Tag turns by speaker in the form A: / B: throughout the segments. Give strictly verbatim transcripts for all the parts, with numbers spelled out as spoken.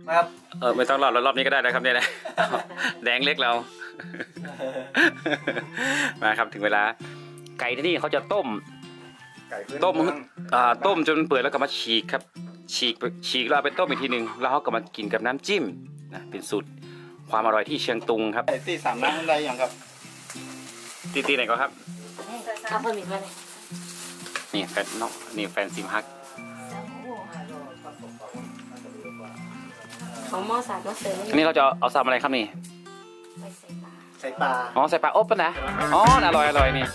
A: ครับ
B: เออไม่ต้องรอรอบนี้ก็ได้นะครับเนี่ยนะแดงเล็กเรามาครับถึงเวลาไก่ที่นี่เขาจะต้มต้มอ่าต้มจนเปื่อยแล้วก็มาฉีกครับฉีกฉีกแล้วเอาไปต้มอีกทีหนึ่งแล้วเขาก็มากินกับน้ำจิ้มนะเป็นสูตรความอร่อยที่เชียงตุงครับ
A: ตีสามน้ำได้ยังครับ
B: ตีตีไหนก็ครับ
C: เอาเพิ่มอีกเลย
B: นี่แฟนน้องนี่แฟนซิมฮัก
C: ของหม้อสามหม้อเสริม
B: อันนี้เราจะเอาซ้ำอะไรครับนี่
A: ใส่ปลา
B: อ๋อใส่ปลาอบป่ะนะอ๋ออร่อยอร่อยนี่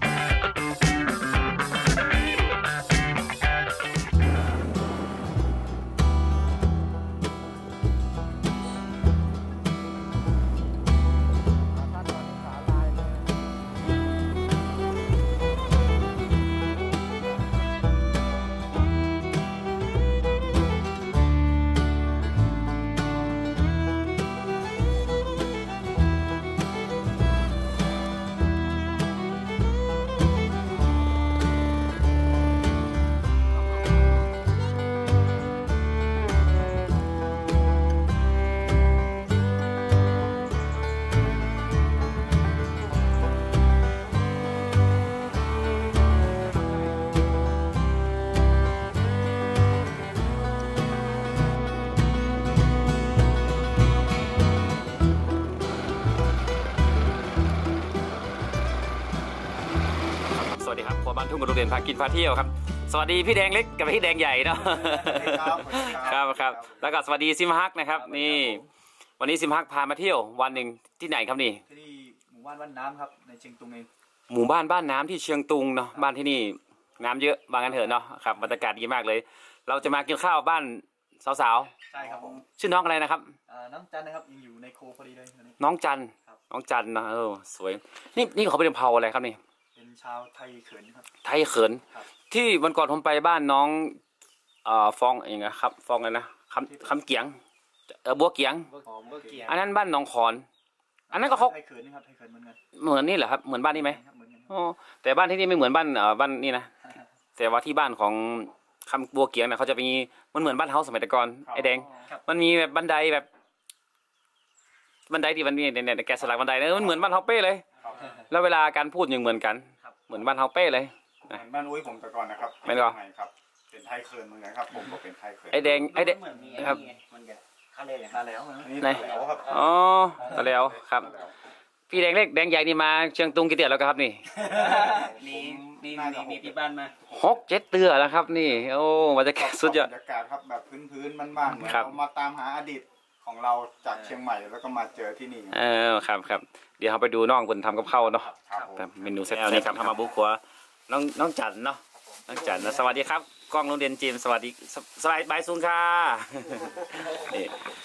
B: สวัสดีครับครัวบ้านทุ่งกระดูกเด่นพากินพาเที่ยวครับสวัสดีพี่แดงเล็กกับพี่แดงใหญ่เนาะครับครับแล้วก็สวัสดีซิมฮักนะครับนี่วันนี้ซิมฮักพามาเที่ยววันหนึ่งที่ไหนครับนี่
A: ที่หมู่บ้านบ้านน้ำครับในเชียงตุงเอง
B: หมู่บ้านบ้านน้ำที่เชียงตุงเนาะบ้านที่นี่น้ำเยอะบางกันเถอะเนาะครับบรรยากาศดีมากเลยเราจะมากินข้าวบ้านสาว
A: ๆใช่ครับผม
B: ชื่อน้องอะไรนะครับ
A: น้องจันนะครับยังอยู่ในโคพอดีเลย
B: น้องจันน้องจันนะเออสวยนี่นี่เขาเป็นเผ่าอะไรครับนี่
A: เป็นชาวไทยเขินครับ
B: ไทยเขินที่วันก่อนผมไปบ้านน้องเอ่อฟองเองนะครับฟองอะไรนะคำคำเกียงเออบัวเกียงอันนั้นบ้านหนองขอนอันนั้นก็เขา
A: ไทยเขินนะครับไทยเขินเหมือนกัน
B: เหมือนนี่เหรอครับเหมือนบ้านนี่ไหมอ๋อแต่บ้านที่นี่ไม่เหมือนบ้านเอ่อบ้านนี่นะแต่ว่าที่บ้านของคำบัวเกียงนะเขาจะมีมันเหมือนบ้านเฮาสมัยแต่ก่อนไอ้แดงมันมีแบบบันไดแบบบันไดที่มันมีเนี่ยแกะสลักบันไดเนี่ยมันเหมือนบ้านเฮาเป้เลยแล้วเวลาการพูดยังเหมือนกันเหมือนบ้านเฮาเป้เลย
A: บ้านอุ้ยผมแต่ก่อนนะครับ
B: เป็นก็
A: ครับเป็นไทยเคิร์นเหมือนกันครับผมก็เป็นไทยเคิร์น
B: ไอแดงไอแดงครับ
A: ตาแล้วตาแล้ว
B: ไหนอ๋อตาแล้วครับพี่แดงเล็กแดงใหญ่นี่มาเชียงตุงกี่เดือนแล้วครับนี่
A: มีมีมีพี่บ้านมา
B: หกเจ็ดเดือนแล้วครับนี่โอ้บรรยากาศสุดยอด
A: บรรยากาศครับแบบพื้นๆบ้านๆเหมือนเรามาตามหาอดีตของเราจากเชียงใหม่แล้วก็มาเจอที่นี่
B: เออครับครับเดี๋ยวเราไปดูน้องคนทำกับข้าวเนาะเมนูเซตนี่ครับทำมาบุกขัวน้องน้องจันเนาะน้องจันนะสวัสดีครับกล้องโรงเรียนจีมสวัสดีสบายบายซุงค่ะนี่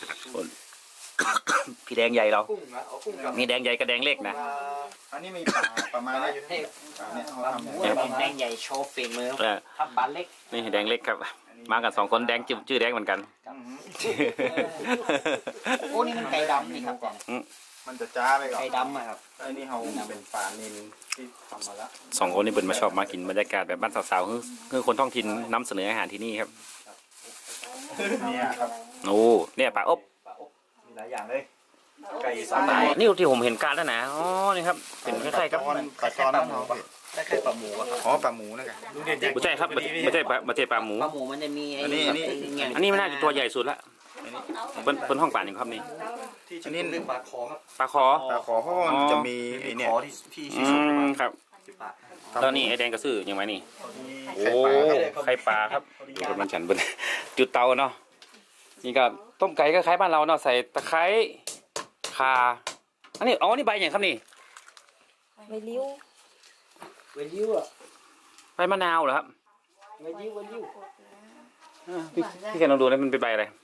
B: พี่แดงใหญ่เรามีแดงใหญ่กับแดงเล็กนะ
A: อันนี้มีปลาประมาณนี้
C: แดงใหญ่โชว์ฝีมือทำปลาเล็ก
B: นี่แดงเล็กครับมากันสองคนแดงจิ้มชื่อแดงเหมือนกัน
C: โอ้นี่มันไก่ดำนี่ครับ
A: มันจะจ้าไปก่อน
C: ไก่ดำอะครับ
A: ไอ้นี่เขาเป็นปลานิลที่ทำมาแล้ว
B: สองคนนี้เป็นมาชอบมากินบรรยากาศแบบบ้านสาวๆคือคือคนท้องถิ่นนำเสนออาหารที่นี่ครับ
A: เนี่ยครับ
B: โอ้เนี่ยปลาอบ
A: มีหลายอย่างเลยไก่สา
B: ยนี่ที่ผมเห็นการแล้วนะอ๋อนี่ครับเป็นคล้ายๆกับ
A: ปลาตอนนั้นคล้ายๆปลาหมูครับอ๋อปลาหมูนะครับ
B: ไม่ใช่ครับไม่ใช่ไม่ใช่ปลาหมู
C: ปลาหมูมันจะมี
B: อันนี้อันนี้อันนี้มันน่าจะตัวใหญ่สุดละเป็นเป็นห้องป่าหนึ่งครับนี่
A: ที่ชนิดนึงปลาคอครับ
B: ปลาคอ
A: ปลาคอเพราะมันจะมีเนี่ยที่ที่สุด
B: ครับตอนนี้ไอ้แดงกระสือยังไงนี่โอ้ไข่ปลาครับมันฉันบนจุดเตาเนาะนี่ก็ต้มไก่ก็คล้ายบ้านเราเนาะใส่ตะไคร้ข่าอันนี้อ๋อนี่ใบอย่างครับนี่
C: ใบลิ้ว
A: ใบลิ้วอ่ะ
B: ใบมะนาวเหรอครับ
A: ใบลิ้วใบลิ้ว
B: พี่พี่แกลองดูนะมันเป็นใบอะไร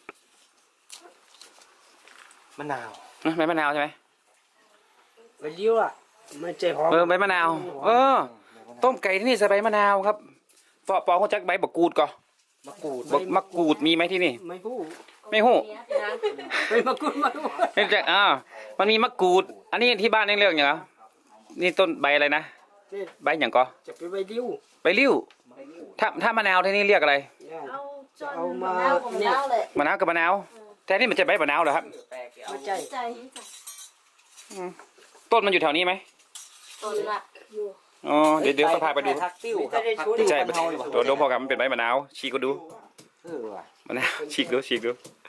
A: มะนาว
B: ใบมะนาวใช่ไหม
A: ใบลิ้วอ่ะไม่เจ๊หอม
B: เออใบมะนาวเออต้มไก่ที่นี่ใส่ใบมะนาวครับปอปอเขาจักใบบักกูดก่อ
A: มะกรูด
B: มะกรูดมีไหมที่นี่
A: ไม่หู้
B: ไม่หู้
A: ไม่มะกรูดมาหู้
B: ไม่จักอ่ามันมีมะกรูดอันนี้ที่บ้านนี่เรียกอย่างไรนี่ต้นใบอะไรนะใบอย่างก่อ
A: จะเป็นใบลิ้ว
B: ใบลิ้วถ้าถ้ามะนาวที่นี่เรียกอะไร
C: เอามาเนี่ย
B: มะนาวกับมะนาวแแต่นี่มันจะใบมะนาวเหรอครับ
C: แปลกเอา
D: ไม่ใจ
E: ใจ
B: ต้นมันอยู่แถวนี้ไหม
E: ต้นละอยู่
B: อ๋อเดี๋ยวเดี๋ยวเขาพาไปดู
C: ทักติ้วครับทักติ้ว
B: ใช่
C: มันเฮาอยู่
B: โดนโดนพอกับมันเป็นใบมะนาวฉีกก็ดู
C: เออว่ะ
B: มะนาวฉีกดูฉีกดู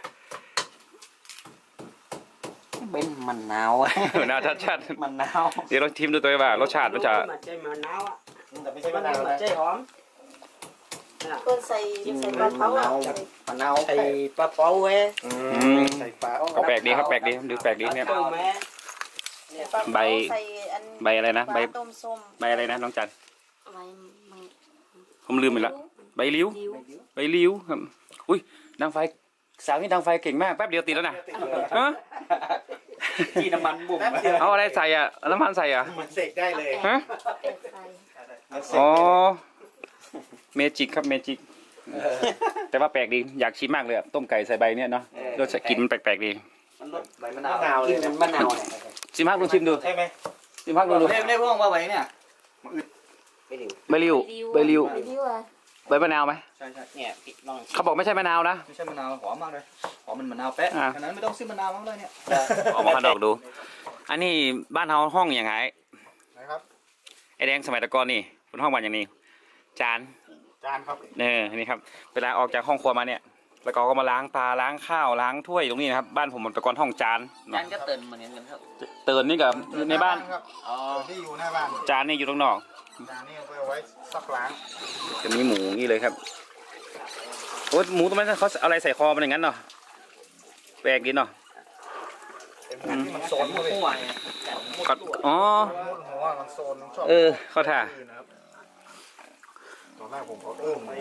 C: เป็นมันนาวอะ
B: มะนาวชัดชัด
C: มันนาว
B: เดี๋ยวลองชิมดูตัวว่ารสชาติมันจะ
D: มันใจมะนาวอ่ะ
A: แต่ไม่ใช่
D: มั
A: มะ
D: น
A: นาว
D: มัน
A: นะ
D: ใจหอม
E: เพิ่นใส่ใส่ปลาเผาอ่ะ
C: มันนาว
D: ใส่ปลาเป๋าเว้ย
A: อืมใส่ปลา
B: ก็แปลกดีครับแปลกดีดูแปลกดีเนี่ย
D: ต้มแม่
E: ปลา
B: ใบ
E: เผาใส่อัน
B: ใบอะไรนะใบ
E: ปลาต้มส้ม
B: ใบอะไรนะน้องจัน
E: ใบมัง
B: ผมลืมไปละใบลิ้ว
E: ลิ้ว
B: ใบลิ้วครับอุ้ยดังไฟสาวนี่ดังไฟเก่งมากแป๊บเดียวติดแล้วนะฮะ
C: ที่น้ำมันบุ่ม
B: เอาอะไรใส่อ่ะเอาน้ำมันใส่อ่ะ
A: มันเสกได้เลย
B: ฮะ
E: เป็ดใส่
A: มันเสก
B: อ๋อ
A: ได้เลย
B: เมจิกครับเมจิกแต่ว่าแปลกดีอยากชิมมากเลยอะต้มไก่ใส่ใบเนี่ยเนาะรสชาติกลินมันแปลกๆดี
C: มันรสใบมะนาวกินมันมะนาวเนี่ย
B: ชิมฮักลองชิมดู
A: ใช่ไหม
B: ชิมฮักลองดู
C: ได้ได้พวกว่าไว้เนี่ย
B: ใบลิ้วใบลิ้ว
E: ใบลิ้วอ่ะ
B: ใบมะนาวไหม
A: ใช่ใช่
C: เนี่ยพี่ลอง
B: เขาบอกไม่ใช่มะนาวนะ
A: ไม่ใช่มะนาวหอมมากเลยหอมมันมะนาวแป๊ะ
B: อ่า
A: ฉะนั้นไม่ต้องซื้อมะนาวมาเลยเนี่ย
B: ออกมาขันดอกดู อันนี้บ้านเฮาห้องอย่างไง
A: นะครับ
B: ไอแดงสมัยตะกอนนี่บนห้องบ้านอย่างนี้ จาน
A: จานครับ
B: เนี่ยนี่ครับเวลาออกจากห้องครัวมาเนี่ย แล้วก็ก็มาล้างปลาล้างข้าวล้างถ้วยตรงนี้นะครับบ้านผมมันตะกอนห้องจาน
C: ยันก็เตือนเหมือนกันครับ
B: เตือนนี่กับในบ้าน
A: ครับ
C: อ๋อ
A: ที่อยู่หน้าบ้าน
B: จานนี่อยู่ตรงนอก
A: จานนี้เอาไว้ซักล้าง
B: จะมีหมูนี่เลยครับโอ้หมูตรงนั้นเขาเอาอะไรใส่คอมันอย่างนั้นเนาะแปลกดีเนาะ
A: เป็นหมูที่มันโซน
C: หั
A: เลย
C: วเนี่ย
B: ก็อ๋อ
A: หัวมันโซนมันชอบ
B: เออเข้าท่า
A: อื่นนะครับตอนแรกผมก็เออมัน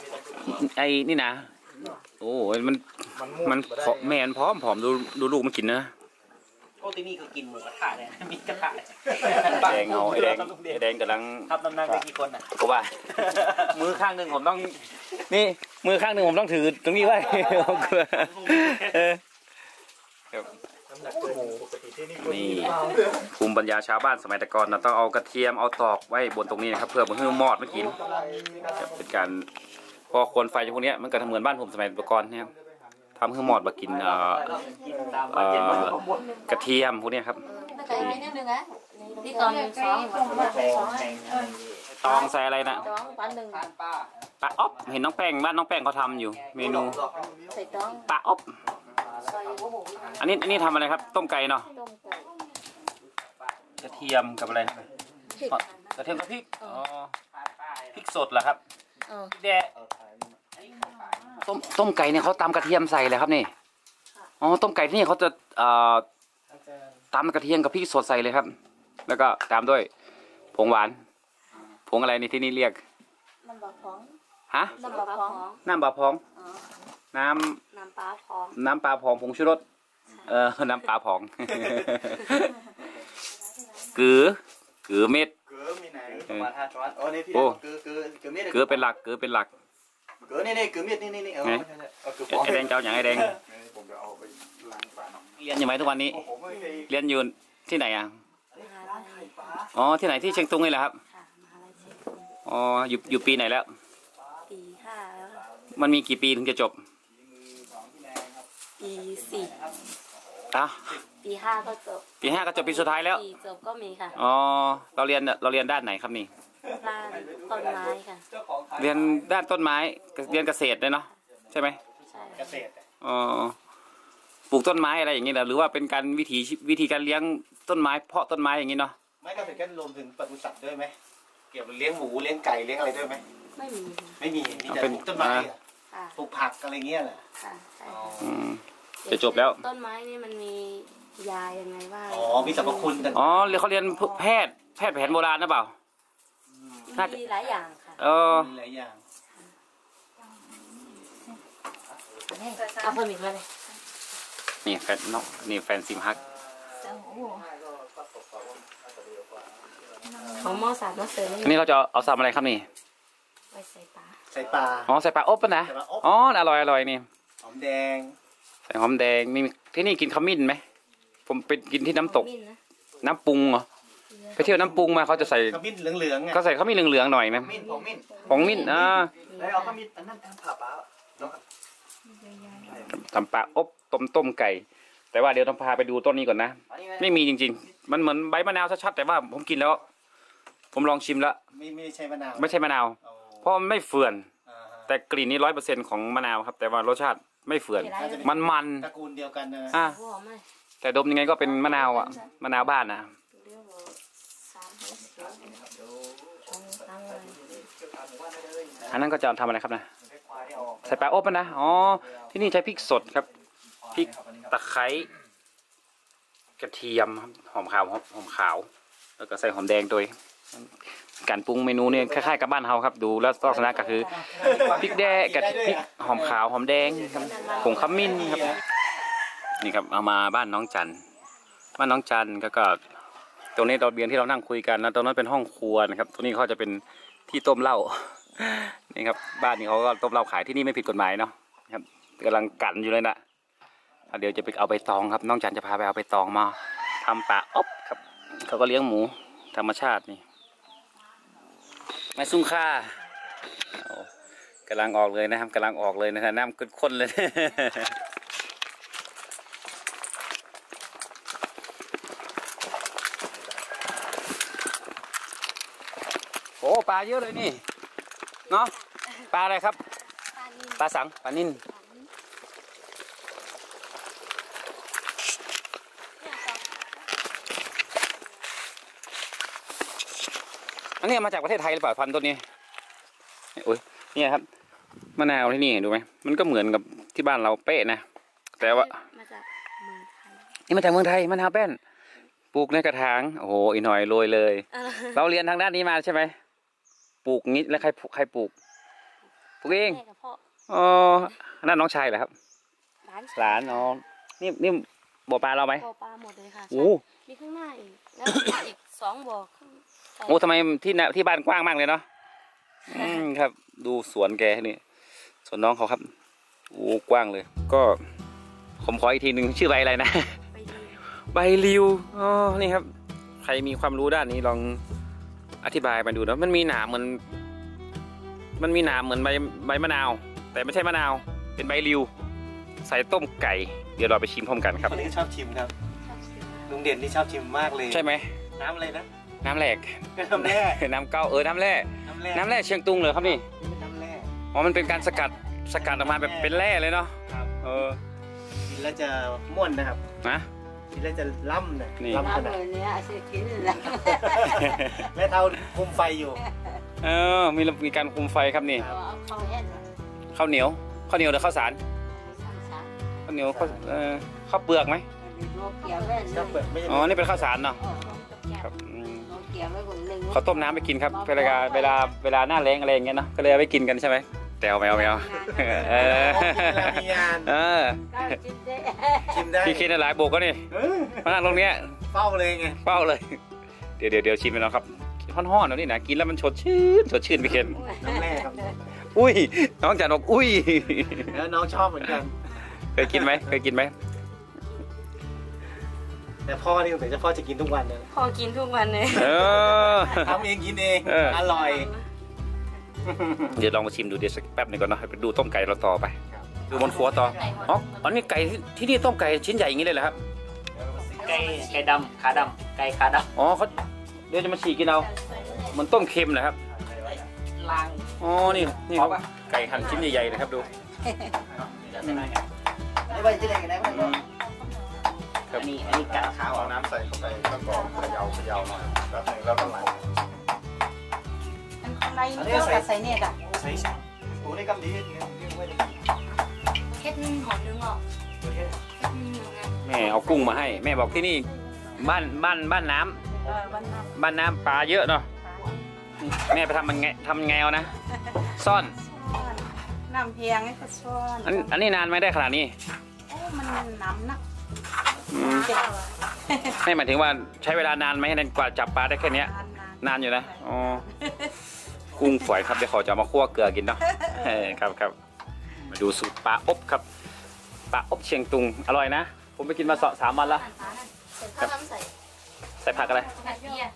B: ไอ้นี่นะโอ้ยมัน
A: มันมุด
B: มัน
A: บ่ได้
B: ผอมแม่นพร้อมผอมดูดูลูกมันกินนะ
C: โอ้ที่นี่ก็กินหมูกระทะเลยมีกระทะ
B: แดงเอาไอ้แดงไอ้แดงกำลัง
C: ครับน้ำหนักได้กี่คนอ่ะ
B: ก็ว่า มือข้างหนึ่งผมต้อง นี่มือข้างหนึ่งผมต้องถือตรงนี้ไว้ ผมกลัวเออ
A: น้ำหนักเกินหมูปกติที่นี่ก็
B: นี่
A: มีเปล่า
B: ภูมิปัญญาชาวบ้านสมัยแต่ก่อนนะต้องเอากระเทียมเอาตอกไว้บนตรงนี้นะครับ เพื่อมันให้มอดมากินจะเป็นการพอควนไฟพวกเนี้ยมันก็ทำเหมือนบ้านผมสมัยแต่ก่อนเนี่ยทำให้มอดมากินเอ่อเอ่อกระเทียมพวกเนี้ยครับ
E: ตะไคร้นิดนึงนะที่ตอนหนึ่งสองสองสอง
B: ตองใส่อะไรนะ
E: สองปลาหนึ่ง
B: ปลาอ๊อบเห็นน้องแป้งบ้านน้องแป้งเขาทำอยู่ เมนู
E: ใส่ต้อง
B: ปลาอ๊อบ
E: ใส่โอ้โห
B: อันนี้อันนี้ทำอะไรครับ ต้มไก่เนาะ
E: ต้มไก่
B: กระเทียมกับอะไร
E: พริก
B: กระเทียมกับพริกอ๋อพริกสดเหรอครับ
E: เออ
B: แดะต้มต้มไก่เนี่ยเขาตำกระเทียมใส่เลยครับนี่อ๋อต้มไก่ที่นี่เขาจะเอ่อตำกระเทียมกับพริกสดใส่เลยครับ แล้วก็ตามด้วยผงหวานผงอะไรนี่ที่นี่เรียก
E: น้ำปลาพอง
B: ฮะ
E: น้ำปลาพอง
B: น้ำปลาพอง
E: อ๋อ
B: น้ำ
E: น้ำปลาพอง
B: น้ำปลาพองผงชูรสเออน้ำปลาพอง กือกือเม็ด
A: เกลือมีไหน
C: ประมาณห้าช้อน
A: อ๋อนี่พี่
B: โอ้
A: เกลือเกลือเกลือเม็ด
B: กือเป็นหลักกือเป็นหลัก
A: เกลือนี่นี่เกลือเม็ดนี่นี่นี่เออ
B: ไง
A: ใช่ใช่เอาเกลือ
B: ไอ้ไอ้แดงเจ้าอย่างไอ้แดง
A: ผมจะเอาไปล้างปลา
B: เรียนอยู่ไหมทุกวันนี้
A: โอ้ผมไม่เคย
B: เรียนอยู่ที่ไหนอ่ะ
E: มหาลัย
B: อ๋อที่ไหนที่เชียงตุงนี่แหละครับ
E: ค่ะมหาลัยเชียงตุง
B: อ๋ออยู่อยู่ปีไหนแล้ว
E: ปีห้าแล้วค่ะ
B: มันมีกี่ปีถึงจะจบ
E: ปีสี่
B: อ่ะ
E: ปีห้าก็จบ
B: ปีห้าก็จบปีสุดท้ายแล้ว
E: ปีจบก็มีค่ะ
B: อ๋อเราเรียนเราเรียนด้านไหนครับนี่
E: ร้านต้นไม้ค่ะ
B: เรียนด้านต้นไม้เรียนเกษตรเลยเนาะใช่ไหม
E: ใช่
A: เกษตร
B: อ๋อปลูกต้นไม้อะไรอย่างเงี้ยเหรอหรือว่าเป็นการวิถีวิธีการเลี้ยงต้นไม้เพาะต้นไม้อย่างงี้เนาะ
A: ไม่เกษตรก็รวมถึงปศุสัตว์ด้วยไหมเกี่ยวกับเลี้ยงหมูเลี้ยงไก่เลี้ยงอะไรด้วยไหม
E: ไม่มี
A: ไม่มีมีแต่ปลูกต้นไม้เหรอ
E: ค่ะ
A: ปลูกผักอะไรเงี้ยเหรอ
E: ค่ะใช่
A: อ๋อ
B: อืม จะจบแล้ว
E: ต้นไม้นี่มันมียายังไงบ้าง
A: อ๋อมีสรรพคุณต่าง
B: อ๋อเรียนเขาเรียนแพทย์แพทย์แผนโบราณนะเปล่า น่าจะ
E: มีหลายอย่างค่ะ
B: เออ
A: มีหลายอย่าง
E: เอาเพิ่มอีกไหมเลย
B: นี่แฟนน้องนี่แฟนซิมฮัก
E: ของหม้อสามหม้อเสือ
B: อันนี้เราจะเอาซ้ำอะไรครับนี่
E: ไว้ใส่ปลา
A: ใส่ปลา
B: อ๋อใส่ปลาอบปะนะ
A: ใส่ปลาอบ
B: อ๋ออร่อยอร่อยนี่
A: หอมแดง
B: ใส่หอมแดงมีที่นี่กินขมิ้นไหมผมไปกินที่น้ำตก
E: มิ้นนะ
B: น้ำปรุงเหรอไปเที่ยวน้ำปรุงมาเขาจะใส่
A: ขมิ้นเหลืองๆไง
B: ก็ใส่ขมิ้นเหลืองๆหน่อยนะ
A: มิ้นของมิ้น
B: ของมิ้นอ่า
A: แล้วเอาขมิ้นอันนั้นผ่าปลาแล้วก็
B: ทำปลาอบต้มต้มไก่ แต่ว่าเดี๋ยวต้องพาไปดูต้นนี้ก่อนนะไม่มีจริงๆมันเหมือนใบมะนาวชัดๆแต่ว่าผมกินแล้ว ผมลองชิมแล้ว
A: ไม่ไม่ใช่มะนาว
B: ไม่ใช่มะนาว
A: โอ้
B: เพราะมันไม่เฟื่อน
A: อ่าฮะ
B: แต่กลิ่นนี้ร้อยเปอร์เซ็นต์ของมะนาวครับ แต่ว่ารสชาติไม่เฟื่อนมันมัน
A: ตระกูลเดียวกันนะ
B: อ่ะ
E: หัวไหม
B: แต่ดมยังไงก็เป็นมะนาวอ่ะมะนาวบ้านนะ
E: เรียกว่าสามห้าสิบเอาตังค์เลย
B: อันนั้นก็จะทำอะไรครับนะใส่ปลาอบมันนะอ๋อที่นี่ใช้พริกสดครับพริกตะไคร้กระเทียมครับหอมขาวหอมขาว แล้วก็ใส่หอมแดงตัวการปรุงเมนูเนี่ยคล้ายๆกับบ้านเฮาครับดูแล้วลักษณะก็คือพริกแดงกับพริกหอมขาวหอมแดงครับผงขมิ้นครับนี่ครับเอามาบ้านน้องจันบ้านน้องจันก็ก็ตรงนี้เราเบียนที่เรานั่งคุยกันแล้วตรงนั้นเป็นห้องครัวนะครับตรงนี้เขาจะเป็นที่ต้มเหล้านี่ครับบ้านนี้เขาก็ต้มเหล้าขายที่นี่ไม่ผิดกฎหมายเนาะครับกำลังกันอยู่เลยนะเดี๋ยวจะไปเอาใบตองครับน้องจันจะพาไปเอาใบตองมาทำปลาอบครับเขาก็เลี้ยงหมูธรรมชาตินี่ไม่ซุ่งค่ากำลังออกเลยนะครับกำลังออกเลยนะฮะน้ำข้นๆเลยโอ้ปลาเยอะเลยนี่เนาะปลาอะไรครับปลาสังปลานิ่นอันนี้มาจากประเทศไทยหรือเปล่าพันธุ์ต้นนี้โอ้ยเนี่ยครับมะนาวที่นี่ดูไหมมันก็เหมือนกับที่บ้านเราเป๊ะนะแต่ว่า
E: มาจากเมืองไทย
B: นี่มาจากเมืองไทยมะนาวแป้นปลูกในกระถางโอ้โหอีกหน่อยโรยเลย เราเรียนทางด้านนี้มาใช่ไหมปลูกงี้แล้วใครใครปลูกปลูกเอง
E: แม่กับพ่อ
B: อ๋อนั่นน้องชายเหรอครับ
E: หลาน
B: หลานน้องนี่นี่บ่อปลาเราไหม
E: บ่อปลาหมดเลยค่ะ
B: โอ้
E: มีข้างหน้าอีกแล้วอีกสองบ่อข้างใต้
B: โอ้ทำไมที่น่ะที่บ้านกว้างมากเลยเนาะอืมครับ ดูสวนแกนี่สวนน้องเขาครับโอ้กว้างเลย ก็ผมขออีกทีหนึ่งชื่อใบอะไรนะ
E: ไปดี
B: ใบริวอ๋อนี่ครับ ใครมีความรู้ด้านนี้ลองอธิบายมาดูนะมันมีหนามเหมือนมันมีหนามเหมือนใบใบมะนาว แต่ไม่ใช่มะนาว เป็นใบริว ใส่ต้มไก่ เดี๋ยวเราไปชิมพร้อมกันครับ
A: คนนี้ชอบชิมครับ
E: ชอบซื้อมา
A: ลุงเด่นที่ชอบชิมมากเลย
B: ใช่ไหม
A: น้ำอะไรนะ
B: น้ำแหลก
A: น้ำแร่
B: น้ำเก้าเออน้ำแร่
A: น้ำแร่
B: น้ำแร่เชียงตุงเหรอครับนี่
A: นี่เป็นน้ำแร่
B: อ๋อมันเป็นการสกัดสกัดออกมาแบบเป็นแร่เลยเนาะ
A: ครับ
B: เออ
A: กินแล้วจะม่วนนะครับ
B: นะ
A: กินแล้วจะล่ำนะ
B: นี่
A: ล่ำข
D: น้ำ
A: นาด
D: เลยเนี่ยสิกินเลย
A: แม่เท่าคุมไฟอยู่
B: เออมีมีการคุมไฟครับนี่
D: เอาเข้าแห้ง
B: ข้าวเหนียวข้าวเหนียวหรือข้าวสาร
D: สามสาม
B: ข้าวเหนียวข้าวเอ่อข้าวเปลือกไหม
D: โลเกี่ยวไว้
A: ถ้าเปิดไม่
B: อ๋อนี่เป็นข้าวสารเนาะ
D: โล
B: ครับอืม
D: เกี่ยวไว้คนหนึ่ง
B: เขาต้มน้ำไปกินครับเวลาเวลาเวลาหน้าแรงอะไรอย่างเงี้ยเนาะก็เลยเอาไปกินกันใช่ไหมแต่เอาไม่เอาไม่เอาเออ
A: เวลามีงาน
B: เออ
D: กินได้
A: ชิมได้
B: พี่คิดหลายโบกก็นี่
A: เออ
B: มานั่งตรงเนี้ย
A: เฝ้าเลยไง
B: เป้าเลย เดี๋ยวเดี๋ยวเดี๋ยวชิมไปแล้วครับห่อนๆแล้วนี่นะกินแล้วมันสดชื่นสดชื่นพี่เคน
A: น้ำแร่ครับ
B: อุ้ยน้องจันบอกอุ้ย
A: แล้วน้องชอบเหมือนกัน
B: เคยกินไหมเคยกินไหม
A: แต่พ่อนี่สงสัยจะพ่อจะกินทุกวันเลย
E: พ่อกินทุกวันเลย
B: เออ
A: ทำเองกินเอง
B: เออ
A: อร่อย
B: เดี๋ยวลองมาชิมดูเดี๋ยวสักแป๊บหนึงก่อนเนาะไปดูต้มไก่เราต่อไปดูบนครัวต่ออ๋ออันนี้ไก่ที่ที่นี่ต้มไก่ชิ้นใหญ่อย่างนี้เลยเหรอครับ
C: ไก่ไก่ดำขาดำไก่ขาด
B: อ๋อเขาเดี๋ยวจะมาฉีกกินเอาเหมันต้มเค็มเหรอครับ
C: ำล้าง
B: อ๋อนี่นี่เขาไก่หั่นชิ้นใหญ่ๆเลยครับดู
A: ไม่ว่าจะได้กันได้ไหม
C: อันนี้อันนี้กัดขาว
A: เอาน้ำใส่เข้าไปแล้วก็เขย่าเขย่าหน่อยแล้วหนึ่งแล้วก็ไหล
D: ข้างในนี่ก็ใส่เนี่ยจ้ะ
A: ใส่ใส่โอ้ได้กำดีเนี่ยนี่ไว้ดิ
E: เฮ็ดหอมนึงออกเฮ็ดนึงนะ
B: แม่เอากุ้งมาให้ แม่บอกที่นี่บ้านบ้านบ้านน้ำ
D: เออวันนั้น
B: บ้านน้ำปลาเยอะเนาะแม่ไปทำมันไงทำไงเอานะ ซ่อน
D: น้ำเพียงให้ก็ช้อน
B: อันอันนี้นานไหมได้ขนาดนี้
D: โอ้มันน้ำนัก
B: อืม
D: เจ็บ
B: ไม่หมายถึงว่าใช้เวลานานไหมในกว่าจับปลาได้แค่เนี้ย
D: นาน
B: นานอยู่นะอ๋อกุ้งฝอยครับเดี๋ยวขอจะเอามาคั่วเกลือกินเนาะเออครับครับมาดูสูตรปลาอบครับปลาอบเชียงตุงอร่อยนะ ผมไปกินมาสองสามวันแล้ว
E: ถ้าทำใส่
B: ใส่ผักอะไร
E: ผัดเบียร์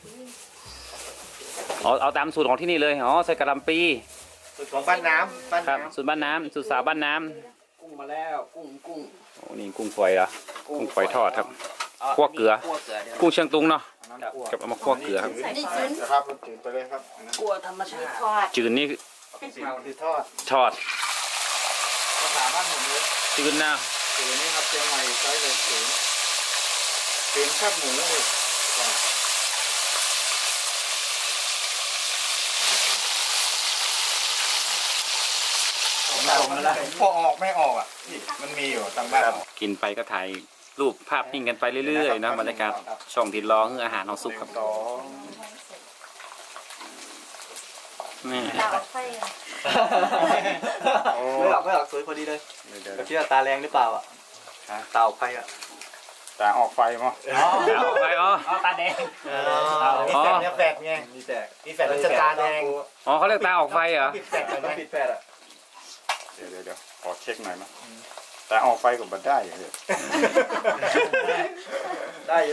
B: อ๋อเอาตามสูตรของที่นี่เลยอ๋อใส่กระหล่ำปี
A: สูตรของบ้านน้ำบ้าน
B: ครับ
A: น้ำ
B: สูตรบ้านน้ำสูตรสาวบ้านน้
C: กุ้งมาแล้วกุ้งกุ้ง
B: โอ้นี่กุ้งฝอยเหรอกุ้งฝอยทอดครับคั่วเกลือ
C: คั่วเกลือเดี๋ยว
B: กุ้งเชียงตุงเนาะ
A: คั่ว
B: กับเอามาคั่วเกลือครับ
D: ใส่ได้จืด
A: นะครับรสจืดไปเลยครับอันนั้น
C: คั่วธรรมชาติ
D: ทอด
B: จืดนี่
A: สีคือทอด
B: ทอด
A: ภาษาบ้านผมเลย
B: จืดนะ
A: จืดนี่ครับเชียงใหม่ใช้เลยจืดเป็นแคบหมูเลยพอออกไม่ออกอ่ะนี่มันมีอยู่ทางบ้าน
B: กินไปก็ถ่ายรูปภาพนิ่งกันไปเรื่อยๆนะบรรยากาศช่องที่รอคืออาหารของสุกครับ
A: สอง
B: นี่
E: ตาออกไฟอ่ะ
F: ไม่หรอกไม่หรอกสวยพอดีเลย
A: เดี๋ยว
F: แต่พี่ว่าตาแรงหรือเปล่าอ่ะตาออกไฟอ่ะ
A: แต่ออกไฟมั้ง
B: เอาไปอ๋อ
C: อ๋อตาแดง
F: มีแฟดเนี่ยแฟดไงมีแฟดมีแฟดแล้วจะตาแดง
B: อ๋อเขาเรียกตาออกไฟเหรอ
F: ปิดแฟดต้องปิดแฟดอ่ะ
A: เดี๋ยวเดี๋ยวเดี๋ยวขอเช็คหน่อยนะแต่ออกไฟกับบัดได้เหรอ
F: ได้อยู่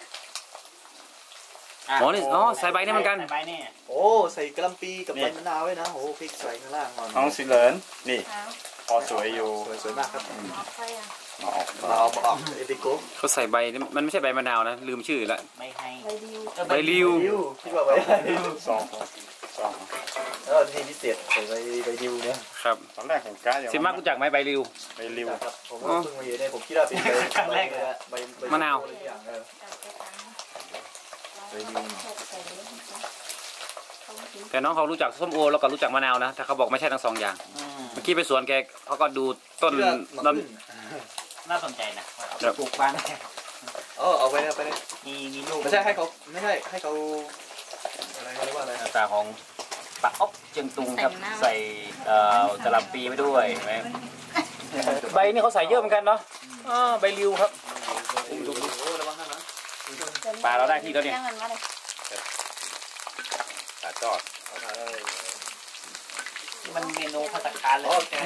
B: อ๋อนี่อ๋อใส่ใบนี่เหมือนกัน
C: ใส่ใบนี่
F: โอ้ใส่กระลำปีกับใบมะนาวไว้นะโอ้พริกใส่ข้างล่างก่อน
A: น้องสิเหลินนี่
E: ขาว
A: พอสวยอยู่
F: สวยสวยมากครับ
E: ออกไฟอ่ะ
A: มาออก
F: เราเอาออกเอติโก้
B: เขาใส่ใบนี่มันไม่ใช่ใบมะนาวนะลืมชื่อละ
C: ใบให้
E: ใบดิว
B: ใบริว
F: ดิวคิดว่าใบดิว
A: สองสอง
F: แล้วที่พิเศษใส่ใบใบดิวเนี่ย
B: ครับ
A: ตอนแรกผมกะอย่าง
B: สิมากรู้จักไหมใบริว
A: ไปริว
F: ครับผมก็เพิ่งมาเห็นเนี่ยผมคิดว่าเป็นใบใบใบใบ
B: มะนาว
F: อย่างเออ
E: ใบดิวใส่เลยเขาถึง
B: แต่น้องเขารู้จักส้มโอแล้วก็รู้จักมะนาวนะถ้าเขาบอกไม่ใช่ทั้งสองอย่างเมื่อกี้ไปสวนแกเขาก็ดูต้น
F: คิดว่าหมัก
B: ต้น
F: ขึ้น
C: น่าสนใจนะ
B: ครับ
C: ปลูกบ้าน
F: เออเอาไปเลยไปเลย
C: มีมีลูก
F: ไม่ใช่ให้เขาไม่ใช่ให้เขาอะไรเขาเรียกว่าอะไร
C: หน้าตาของปลาอบเจียงตุงครับใส่เอ่อกะหล่ำปีไปด้วยเห็นไหม
B: ใบนี่เขาใส่เยอะเหมือนกันเนาะอ๋อใบริวครับ
F: ดูดูโอ้ระวังนะนะ
B: ปลาเราได้ที่แล้วเนี่ย
E: ย่างมันมาเลย
B: ปลาจอด
C: มันเมนูภัตตาคารเลย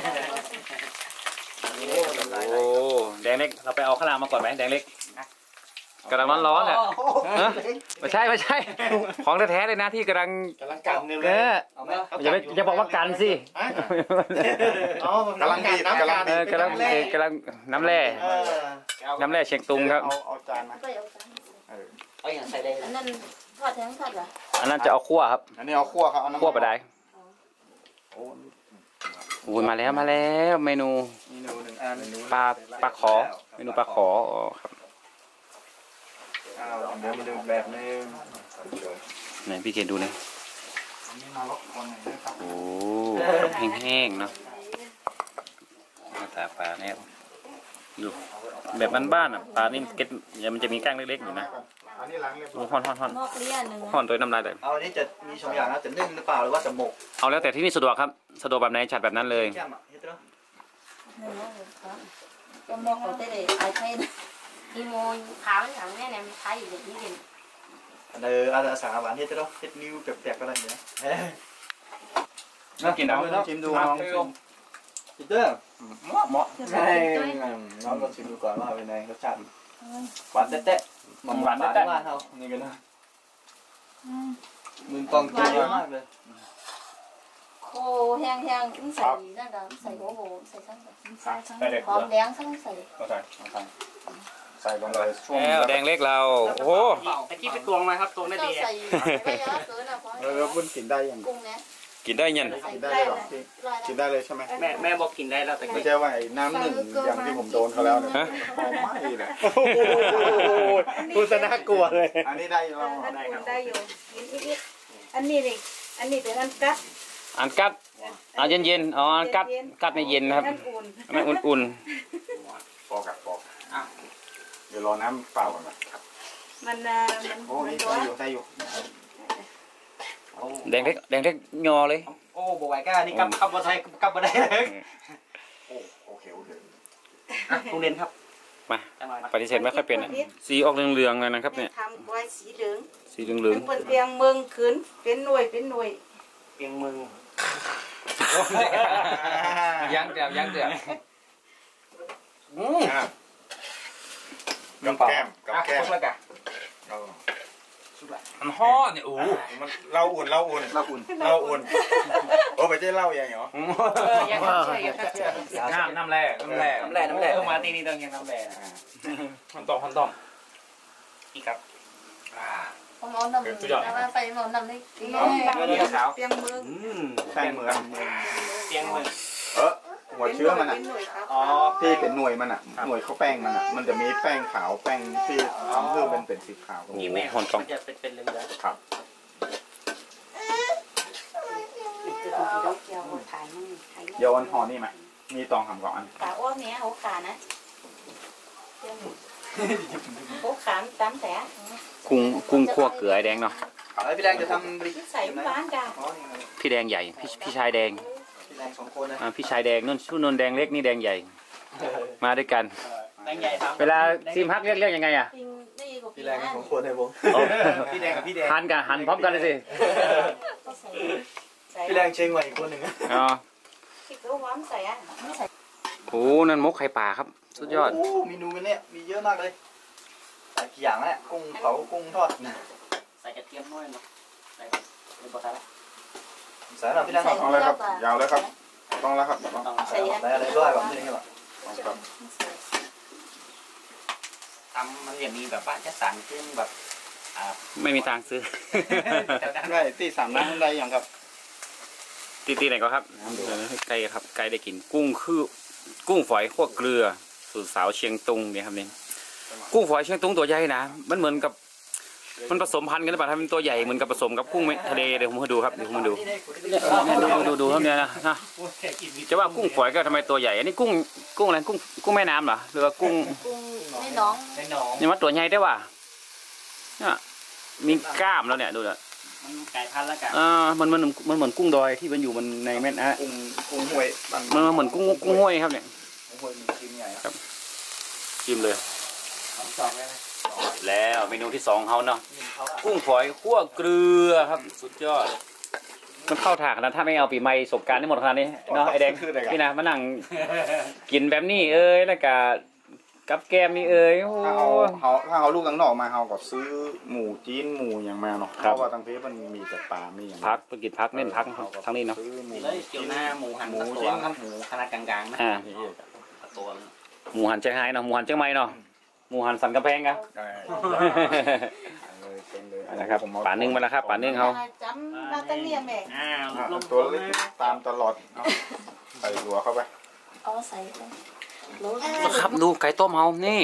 B: โอ้แดงเล็กเราไปเอาข้าวหลามมาก่อนไหมแดงเล็กกำลังร้อนๆอ่ะฮะไม่ใช่ไม่ใช่ ของแท้ๆเลยนะที่กำลัง
F: กำลังกันเลย
B: เออ
F: เอาไหม
B: อย่าไปอย่าบอกว่ากันสิ
F: อ๋อกำลังดีน้ำกัน
B: เออกำลังเออกำลังน้ำแร่
F: เออ
B: น้ำแร่เชียงตุงครับ
A: เอาเอาจานมา
E: ก็เอาจาน
C: เอาอย่างใส่ได้
E: อันนั้นทอดทั้งทอดเหรอ
B: อันนั้นจะเอาคั่วครับ
A: อันนี้เอาคั่วครับเอาน้ำ
B: คั่วปลาได้
A: โอ้
B: อุ้ยมาแล้วมาแล้วเมนู
A: เมนูหนึ่งอัน
B: ปลาปลาขอเมนูปลาขออ๋อครับ
A: อ้าวเดี๋ยวมาดูแบบนึง
B: ไหนพี่เกดดูเลย
A: อันนี้มาลบคนหน่อยนะครับ
B: โอ้แห้งๆเนาะหน้าตาปลาเนี่ยดูแบบบ้านๆอ่ะปลานี่เก็ตมันจะมีก้างเล็กๆอยู่นะ
A: อันนี้ล้างเรียบร้
B: ดู
A: อย
B: ห่อนห่อนห่อน
E: นอกเลี่ยนหนึ่ง
B: ห่อนตัวน้ำลายแต่
F: เอาอันนี้จะมีสองอย่างนะจะนึ่งหรือเปล่าหรือว่าจะหมก
B: เอาแล้วแต่ที่นี่สะดวกครับสะดวกแบบไหนจัดแบบนั้นเลย
F: แก้มอ่ะเฮ็ดเนาะ
E: หนึ่งเลยครับก็มอกเอาได้เลยไอ้ใช่อีโมขาวอย่างนี้เนี่ยมันใช้อยู่อย่างนี้เอง
F: เอออาสาหวานเฮ็ดเนาะเฮ็ดนิ้วแปลกๆก็ได้เนี่ย
A: น่ากินเอาชิมดูน้อง
F: จิตเตอร์
A: เหมาะเหมาะ
F: ใช่น้องก็ชิมดูก่อนว่าเป็นไงรสชาติหวานแต๊ะๆมันหวานแต๊ะๆเฮานี่กันนะมึงกองตัวเยอะมากเลย
E: โคแห้งแห้งใส่นั่นก็ใส่หัวโหใส่ทั้ง
A: ใส่เด็ก
E: หอมแดงทั้งใส่
A: เอาใส่เอาใส่ใส่ลงเลยช่วง
B: แล้วแดงเล็กเราโอ้โห
C: ตะกี้ไปตวงมาครับตวงได้
E: เจ้า
C: ดี
E: ใส่ไปเยอะเกินอ่ะเพราะ
A: เออบุญกินได้ยัง
E: กุ้งเนี่ย
B: กินได้ยัน
E: ใส่
A: กิน
E: ได้
A: ได้
E: เล
A: เลย
E: ย
A: เหรอกินได้เลยใช่ไหม
C: แม่แม่บอกกินได้แล้วแต่
A: ไม่ใช่ว่าไอ้น้ำหนึ่งอย่างที่ผมโดนเขาแล้วเนี่ยหอมไหม้เลย
F: พูดซะน่ากลัวเลย
A: อันนี้ได้แล้ว
D: อันอุ่นได้อยู่นิดๆอันนี้นี่อันนี้เป็นอันกัด
B: อันกัดอันเย็นๆอ๋ออันกัดกัดในเย็นนะครับ
D: อันอุ่น
B: อันนั้นอุ่น
A: ปอกกับปอกเดี๋ยวรอน้ำเปล่าก่อนนะ
D: มันอ่ะมัน
A: โอ้
D: มัน
A: นี่
D: ร้อ
A: ได้
D: น
A: อยู่ได้อยู่
B: ๆแดงเล็กแดงเล็กงอเลย
C: โอ้บอกไว้ก้านี่กลับกลับมาไทยกลับมาได้เลย
A: โอ้โอเคโอเค
C: ลุงเรียนครับ
B: มาปฏิเสธไม่ค่อยเป็นนะสีออกเหลืองๆเลยนะครับเนี่ย
D: ทำไว้สีเหลือง
B: สีเหลื
D: เป็
B: อง
D: นคนเพียงเมืองขืนเป็นหน่วยเป็นหน่วย
C: เพียงมือ
B: ๆยังเดือดยังเดือด
A: กับแก้มกับแก้ม
C: แล้วกัน
A: เอา
B: มันฮ้อนเนี่ยโอ้โห
A: มันเหล้าอุ่นเหล้าอุ่นเหล้าอุ่นเหล้าอุ่นโอ้ไปเจ๊เหล้าอย่างเหรอ
C: ยังเชื่อยังเชื่อ
B: น้ำน้ำแร่น้ำแร่
C: น้ำแร่น้ำแร่เออมาตีนี่ต้องยังน้ำแร่นะ
B: มันต้องมันต้อง
C: อีกครับ
E: ผมเอาน้ำแล้วไปเอาน้ำได้กิน
D: เปียงมือ
C: อืม
A: แป้งเหมือน
C: เตียงมือ
A: เออหัวเชื้อมันอ่ะ
C: อ๋อ
A: ที่เป็นหน่วยมันอ่ะหน่วยเขาแป้งมันอ่ะมันจะมีแป้งขาวแป้งที่ทำเพื่อเป็นเป็นสีขาว
C: นี่แม่มันจะเป็นเป็นเรื่อง
A: ครับ เดี๋ยวอันห่อนี่ไหมมีตองทำก่อนอัน
D: ขาอ้วนเนี้ยหัวขานะหัวขาตามแต่
B: กุ้งกุ้งคั่วเกลือไอ้แดงเนาะ
F: แล้วพี่แดงจะทำบริ
D: ใส่บ้านกัน
F: อ๋อนี่ไง
B: พี่แดงใหญ่พี่พี่ชายแดง
F: พี่แดงสองคนนะ
B: อ่าพี่ชายแดงนุ่นชื่อนนแดงเล็กนี่แดงใหญ่ มาด้วยกัน
C: แดงใหญ่ครับ
B: เวลาซิมฮักเรียกเรียกยังไงอ่ะ
D: ปิงนี่ก็
F: พี่
D: ปิง
F: แดง
D: นะ
F: สองคนให้ผม
C: พี่แดงกับพี่แดง
B: หันกันหันพร้อมกันเลยสิ
D: ก็ใส่ใส่
F: พี่แดงเชียงใหม่อีกคนหนึ่งนะ
B: อ๋อ
D: คิดว่าหวานใส่อ่ะไม่ใส่
B: โอ้นั่นมกไข่ป่าครับสุดยอด
F: โอ้เมนูกันเนี่ยมีเยอะมากเลยหลายอย่างแล้วกุ้งเผากุ้งทอดนะ
C: ใส่กระเทียมน้อยเนาะใส่เป็นปกติ
F: ใส่หน่อยพี่แดง
A: เอาเลยครับยาวเลยครับต้องแล้วครับต้อง
C: ต้อง
F: ใส่อะไรด้วยแบบนี้ครับ
A: ครับ
C: ทำมันอย่างมีแบบว่าจะสั่งขึ้นแบบอ่า
B: ไม่มีทางซื้อ
A: ได้ที่สามน้ำได้ยังครับ
B: ตีตีไหนก็ครับเออไก่ครับไก่ได้กินกุ้งคือกุ้งฝอยคั่วเกลือสูตรสาวเชียงตุงเนี่ยครับนี่กุ้งฝอยเชียงตุงตัวใหญ่นะมันเหมือนกับมันผสมพันธุ์กันหรือเปล่าถ้าเป็นตัวใหญ่เหมือนกับผสมกับกุ้งทะเลเดี๋ยวผมมาดูครับเดี๋ยวผมมาดูดูดูดูครับเนี่ยนะนะจะว่ากุ้งฝอยก็ทำไมตัวใหญ่อันนี้กุ้งกุ้งอะไรกุ้งกุ้งแม่น้ำเหรอหรือว่ากุ้ง
E: กุ้งในน้อง
C: ในหนอง
B: นี่มันตัวใหญ่ได้ว่ะเนี่ยมีกล้ามแล้วเนี่ยดูเนี่ย
C: มันไก่พันแล้วกัน
B: อ่ามันมันมันเหมือนกุ้งดอยที่มันอยู่มันในแม่น้ำ
A: กุ้งกุ้งห้วยบาง
B: มันเหมือนกุ้งกุ้งห้วยครับเนี่ย
A: กุ้งห้วยมีชิ้นใหญ่ครับ
B: ชิมเลย
C: สองเลยนะ
B: แล้วเมนูที่สองเขาเนาะกุ้งฝอยคั่วเกลือครับสุดยอดมันเข้าถากนะถ้าไม่เอาปีใหม่สบการณ์ได้หมดขนาดนี้เนาะไอแดงนี่นะมานั่งกินแบบนี้เอ้ยแล้วก็กับแกมนี่เอ้ยโอ้
A: ถ้าเอาเขาถ้าเอาลูกตั้งนอกมาเขาก็ซื้อหมูจีนหมูอย่างมาเนาะเพราะว่าทางเพมันมีแต่ปลามีอย่าง
B: พักธุรกิจพักเน้นพักทั้งนี้เนาะ
A: ซื้อหมู
C: นี่เลยเกี่ยวหน้าหมูหันสักตัวหมูขนาดกลางๆนะ
B: อ่า
C: ตัว
B: หมูหันเชียงไฮ้เนาะหมูหันเชียงใหม่เนาะหมูหันสันกำแพงกัน
A: ได้เลยเต็มเลย
B: นะครับป่านึ่งมาแล้วครับป่านึ่งเขา
D: จำมาตั้งเนี่ยแม่
C: อ้าว
A: อ่ะ
C: ลง
A: ตัวเล็กตามตลอดเอาใส่หัวเข้าไป
E: เอาใส่รส
B: ครับดูไก่ต้มเขานี่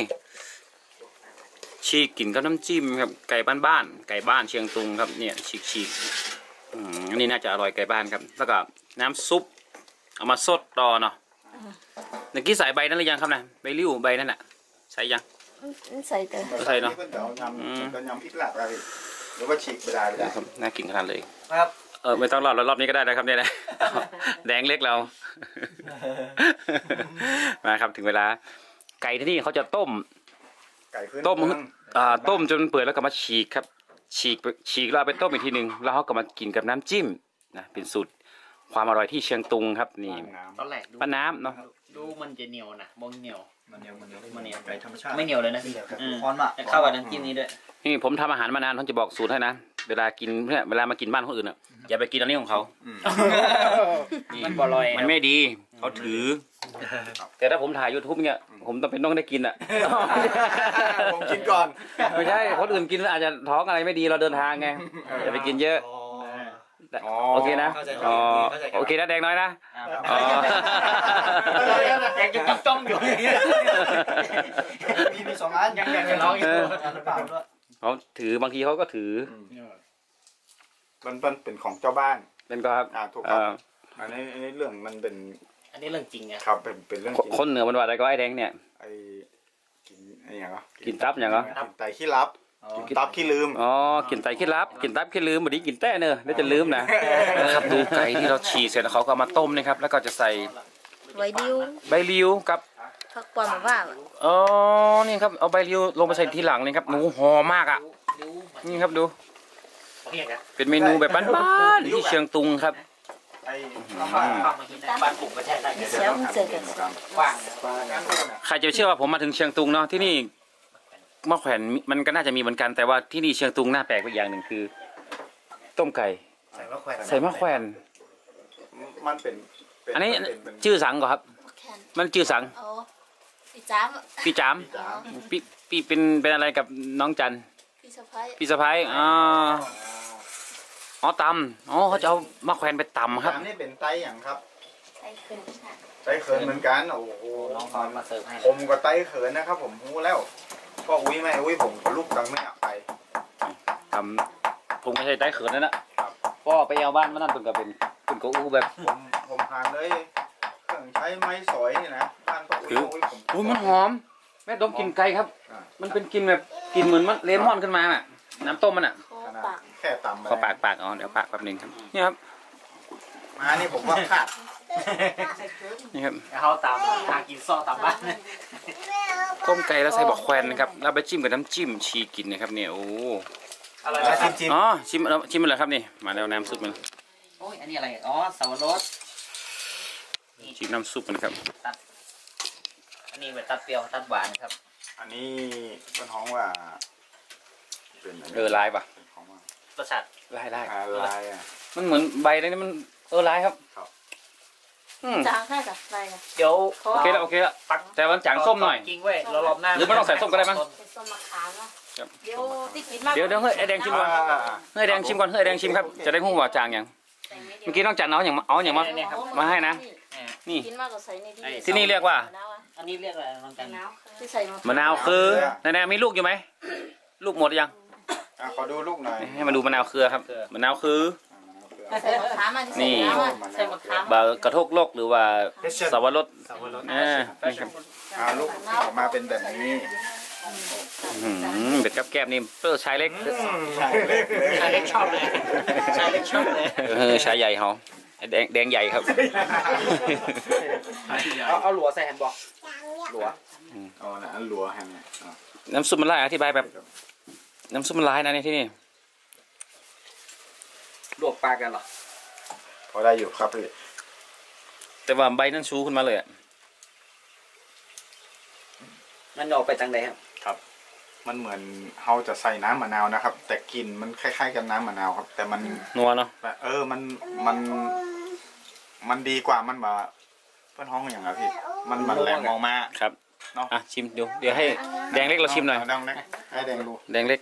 B: ฉีกกินกับน้ำจิ้มครับไก่บ้านๆไก่บ้านเชียงตุงครับเนี่ยฉีกฉีกอืมอันนี้น่าจะอร่อยไก่บ้านครับแล้วก็น้ำซุปเอามาสดต่อเนาะเมื่อกี้ใส่ใบนั้นหรือยังครับนะใบริ้วใบนั่นน่ะใส่ยัง
E: ใส่แต่
B: ใส่เนาะ
A: เดี๋ยวยำก็ยำพริกหลักอะไรหรือว่าฉีกไปได้ไปได้
B: ครับน่ากินขนาดเลย
F: ครับ
B: เออไม่ต้องรอบแล้วรอบนี้ก็ได้นะครับเนี่ยนะ แดงเล็กเรา มาครับถึงเวลาไก่ที่นี่เขาจะต้ม
A: ไก่พื้น
B: ต้มอ่าต้มจนเปื่อยแล้วก็มาฉีกครับฉีกฉีกแล้วเอาไปต้มอีกทีหนึ่งแล้วเขาก็มากินกับน้ำจิ้มนะเป็นสูตรความอร่อยที่เชียงตุงครับนี่
C: ตอนแรกดู
B: ป้าน้ำเนาะ
C: ดูมันจะเหนียวนะมองเหนียว
F: มันเหนียวมันเหนียว
C: มันเหนียว
F: ไก่ธรรมชาติ
C: ไม่เหนียวเลยนะอืม
F: คอนมาก
C: จะเข้ากับน้ำจิ้มนี้ด้วย
B: นี่ผมทำอาหารมานานผมจะบอกสูตรให้นะเวลากินเนี่ยเวลามากินบ้านคนอื่นอ่ะอย่าไปกินอันนี้ของเขานี่
C: มันบอลอย
B: มันไม่ดีเขาถือ แต่ถ้าผมถ่ายยูทูบเนี่ยผมต้องเป็นต้องได้กินอ่ะ
A: ผมกินก่อน
B: ไม่ใช่คนอื่นกินอาจจะท้องอะไรไม่ดีเราเดินทางไงอย่าไปกินเยอะ
A: อ๋อ
B: โอเคนะอ๋อโอเคนะแดงน้อยนะอ๋อ
C: แกจะจ้องอยู่
F: มีมีสองอัน
C: ยังอยากจะร้องอยู่
F: อันเปล่าด้วย
B: เขาถือบางทีเขาก็ถือ
A: มันเป็นเป็นของเจ้าบ้าน
B: เป็นก็ครับ
A: อ่าถูกค
B: เอ่
A: รับ
B: อ
A: อันนี้อันนี้เรื่องมันเป็น
C: อันนี้เรื่องจริงไง
A: ครับเป็นเป็นเรื่องจริง
B: คนเหนือมันว่าอะไรก็ไอ้แดงเนี่ย
A: ไอ้กินไอ้อย่างเหรอ
B: กินตับอย่างเหรอ
A: กินไตขี้ลับกินตับขี้ลืม
B: อ๋อกินไตขี้ลับกินตับขี้ลืมบดีกินแต้เนอะแล้วจะลืมนะนะครับดูไก่ที่เราฉีกเสร็จแล้วเขาก็เอามาต้มนะครับแล้วก็จะใส่
E: ไว้ดิว
B: ใบริ้วกับ
E: พักปอนมาว่า
B: อ๋อนี่ครับเอาใบริ้วลงไปใส่ทีหลังนี่ครับหนูหอมมากอ่ะนี่ครับดู
C: เรียกอะ
B: เป็นเมนูแบบบ้านๆที่เชียงตุงครับ
A: ไอ้
C: บ้านบ้านปลูกประเทศได้
E: เสียวมันเจอกัน
C: กว้าง
B: ใครจะเชื่อว่าผมมาถึงเชียงตุงเนาะที่นี่มะแขวนมันก็น่าจะมีเหมือนกันแต่ว่าที่นี่เชียงตุงน่าแปลกไปอย่างหนึ่งคือ ต้มไก่
F: ใส่มะแขวน
B: ใส่มะแขวน
A: มันเป็นเป็
B: อันนี้
A: เป็เป็
B: ชื่อสังก่อนครับ
E: แคน
B: มันชื่อสัง
E: โอ้ปีจ้าม
B: พี่จาม
A: จ๋า
B: พี่พี่เป็นเป็นอะไรกับน้องจัน
E: ปีสะพ้าย
B: พี่สะพ้ายอ๋ออ๋อตำอ๋อเขาจะเอามะแขวนไปตำครับ
A: อันนี้เป็นไตอย่างครับ
E: ไอ้คืนค่ะ
A: ไตเขินเหมือนกันโอ้โห
C: น้องตอนมาเสิร์ฟให้
A: ผมก็ไตเขินนะครับ ผมรู้แล้ว ก็อุ้ยแม่อุ้ยผมก็ลูกตังไม่อยากไป
B: ทำผมไม่ใช่ใต้เขินนั่นนะครับ พ่อไปเอาบ้านมานั่นเป็นก็เป็นเป็นก็อู้แบบ
A: ผมผมทานเลยเครื่องใช้ไม้สอยนี่นะบ้านก็อุ้ยอุ้ยผม
B: อุ้ยมันหอมแม่ดมกลินไก่ครับ
A: อ่า
B: มันเป็นกลินแบบกลินเหมือนมันเลมอนขึ้นมาน่ะ น้ำต้มมันอ่ะ
E: โค
A: ขนาด
E: ปาก
A: แค่ตำ
B: ขอปากปากอ๋อเดี๋ยวปากแป๊บหนึงครับนี่ครับ
A: มานี่ผมว่าขาด
B: นี่ครับ
C: เขาตามทางกินซอตามบ้าน
B: ต้มไก่แล้วใส่บอกแควนนะครับแล้วไปจิ้มกับน้ำจิ้มชีกินนะครับเนี่ยโอ้
C: อะไร
A: มา
C: นะ
A: ชิมชิม
B: อ๋อชิมแล้วชิมมันเลยครับนี่มาแล้วน้ำซุปมัน
C: โอ้ยอันนี้อะไรอ๋อสาวรส
B: ชิมน้ำซุปมันครับ
C: อันนี้เป็นตัดเปรี้ยวตัดหวานครับ
A: อันนี้เป็นห้องว่าเป็นนนี้
B: เออลายปะ
A: เป็นของว่าร
C: สชาติ
B: ลายลาย
A: อ่าลายอ่ะ
B: มันเหมือนใบเลยนี่มันเออลายครับ
A: ครับ
B: อืม
E: จางแค่กับอะไรค่ะ
C: เดี๋ยว
B: โอเคแล้วโอเคแล้วตักแต่มันจางส้มหน่อย
C: กิ้งไว้เรารอบหน้า
B: หรือไม่ต้องใส่ส้มก็ได้มั้ง
E: เป็นส้มมะขามเนาะ
B: ครับ
E: เดี๋ยวที่กินมาก
B: เดี๋ยวเดี๋ยวเฮ้ยไอแดงชิมก่อน
A: อ่า
B: เฮ้ยแดงชิมก่อนเฮ้ยแดงชิมครับจะได้หูว่าจางอย่างเมื่อกี้น้องจันเอาอย่างมาเอาอย่างมา มาให้นะ นี่
E: กินมากกว่าใส่ในที่
B: ที่นี่เรียกว่า
E: มะนาวอะ
C: อันนี้เรียกอะไรน้องจัน
E: มะนาวที่ใส่
B: มะนาวคือแน่ๆมีลูกอยู่ไหมลูกหมดยัง
A: อ่ะขอดูลูกหน่อย
B: ให้มาดูมะนาวเครือครับมะนาวคือ
E: ใส่มะขามอ่ะที่ใส่
B: นี่
E: มะนาวอะใส่มะขาม
B: บากระทกโลกหรือว่าสวรสอ่านี่ครับ
A: อ่าลูกออกมาเป็นแบบนี้
B: อื้อหือเป็ดกับแก้มนี่เออชายเล็ก
A: ใช่เล็กเลย
C: ชายเล็กชอบเลยชายเล็กชอบเลย
B: เออชายใหญ่เขาไอ้แดงแดงใหญ่ครับ
C: เอาเอาหลัวใส่แฮนด์บอกหลัว
A: อ๋อนะอันหลัวแฮมเนี่ยอ่ะ
B: น้ำซุปมันลายอธิบายแบบน้ำซุปมันลายนะในที่นี่
C: ลวกปลากันเหรอ
A: พอได้อยู่ครับพี่
B: แต่ว่าใบนั้นชูขึ้นมาเลยอะ
C: มันออกไปทางไหนครับ
A: ครับ มันเหมือนเราจะใส่น้ำมะนาวนะครับ แต่กลิ่นมันคล้ายๆกับน้ำมะนาวครับ แต่มัน
B: นัวเนาะ
A: แบบเออมันมันมันดีกว่ามันแบบเพื่อนห้องอย่างไรพี่มันมันแหลมออกมา
B: ครับ
A: เนาะ
B: อ่ะชิมดูเดี๋ยวให้แดงเล็กเราชิมหน่อย
A: แดงเล็กให้แดงดู
B: แดงเล็ก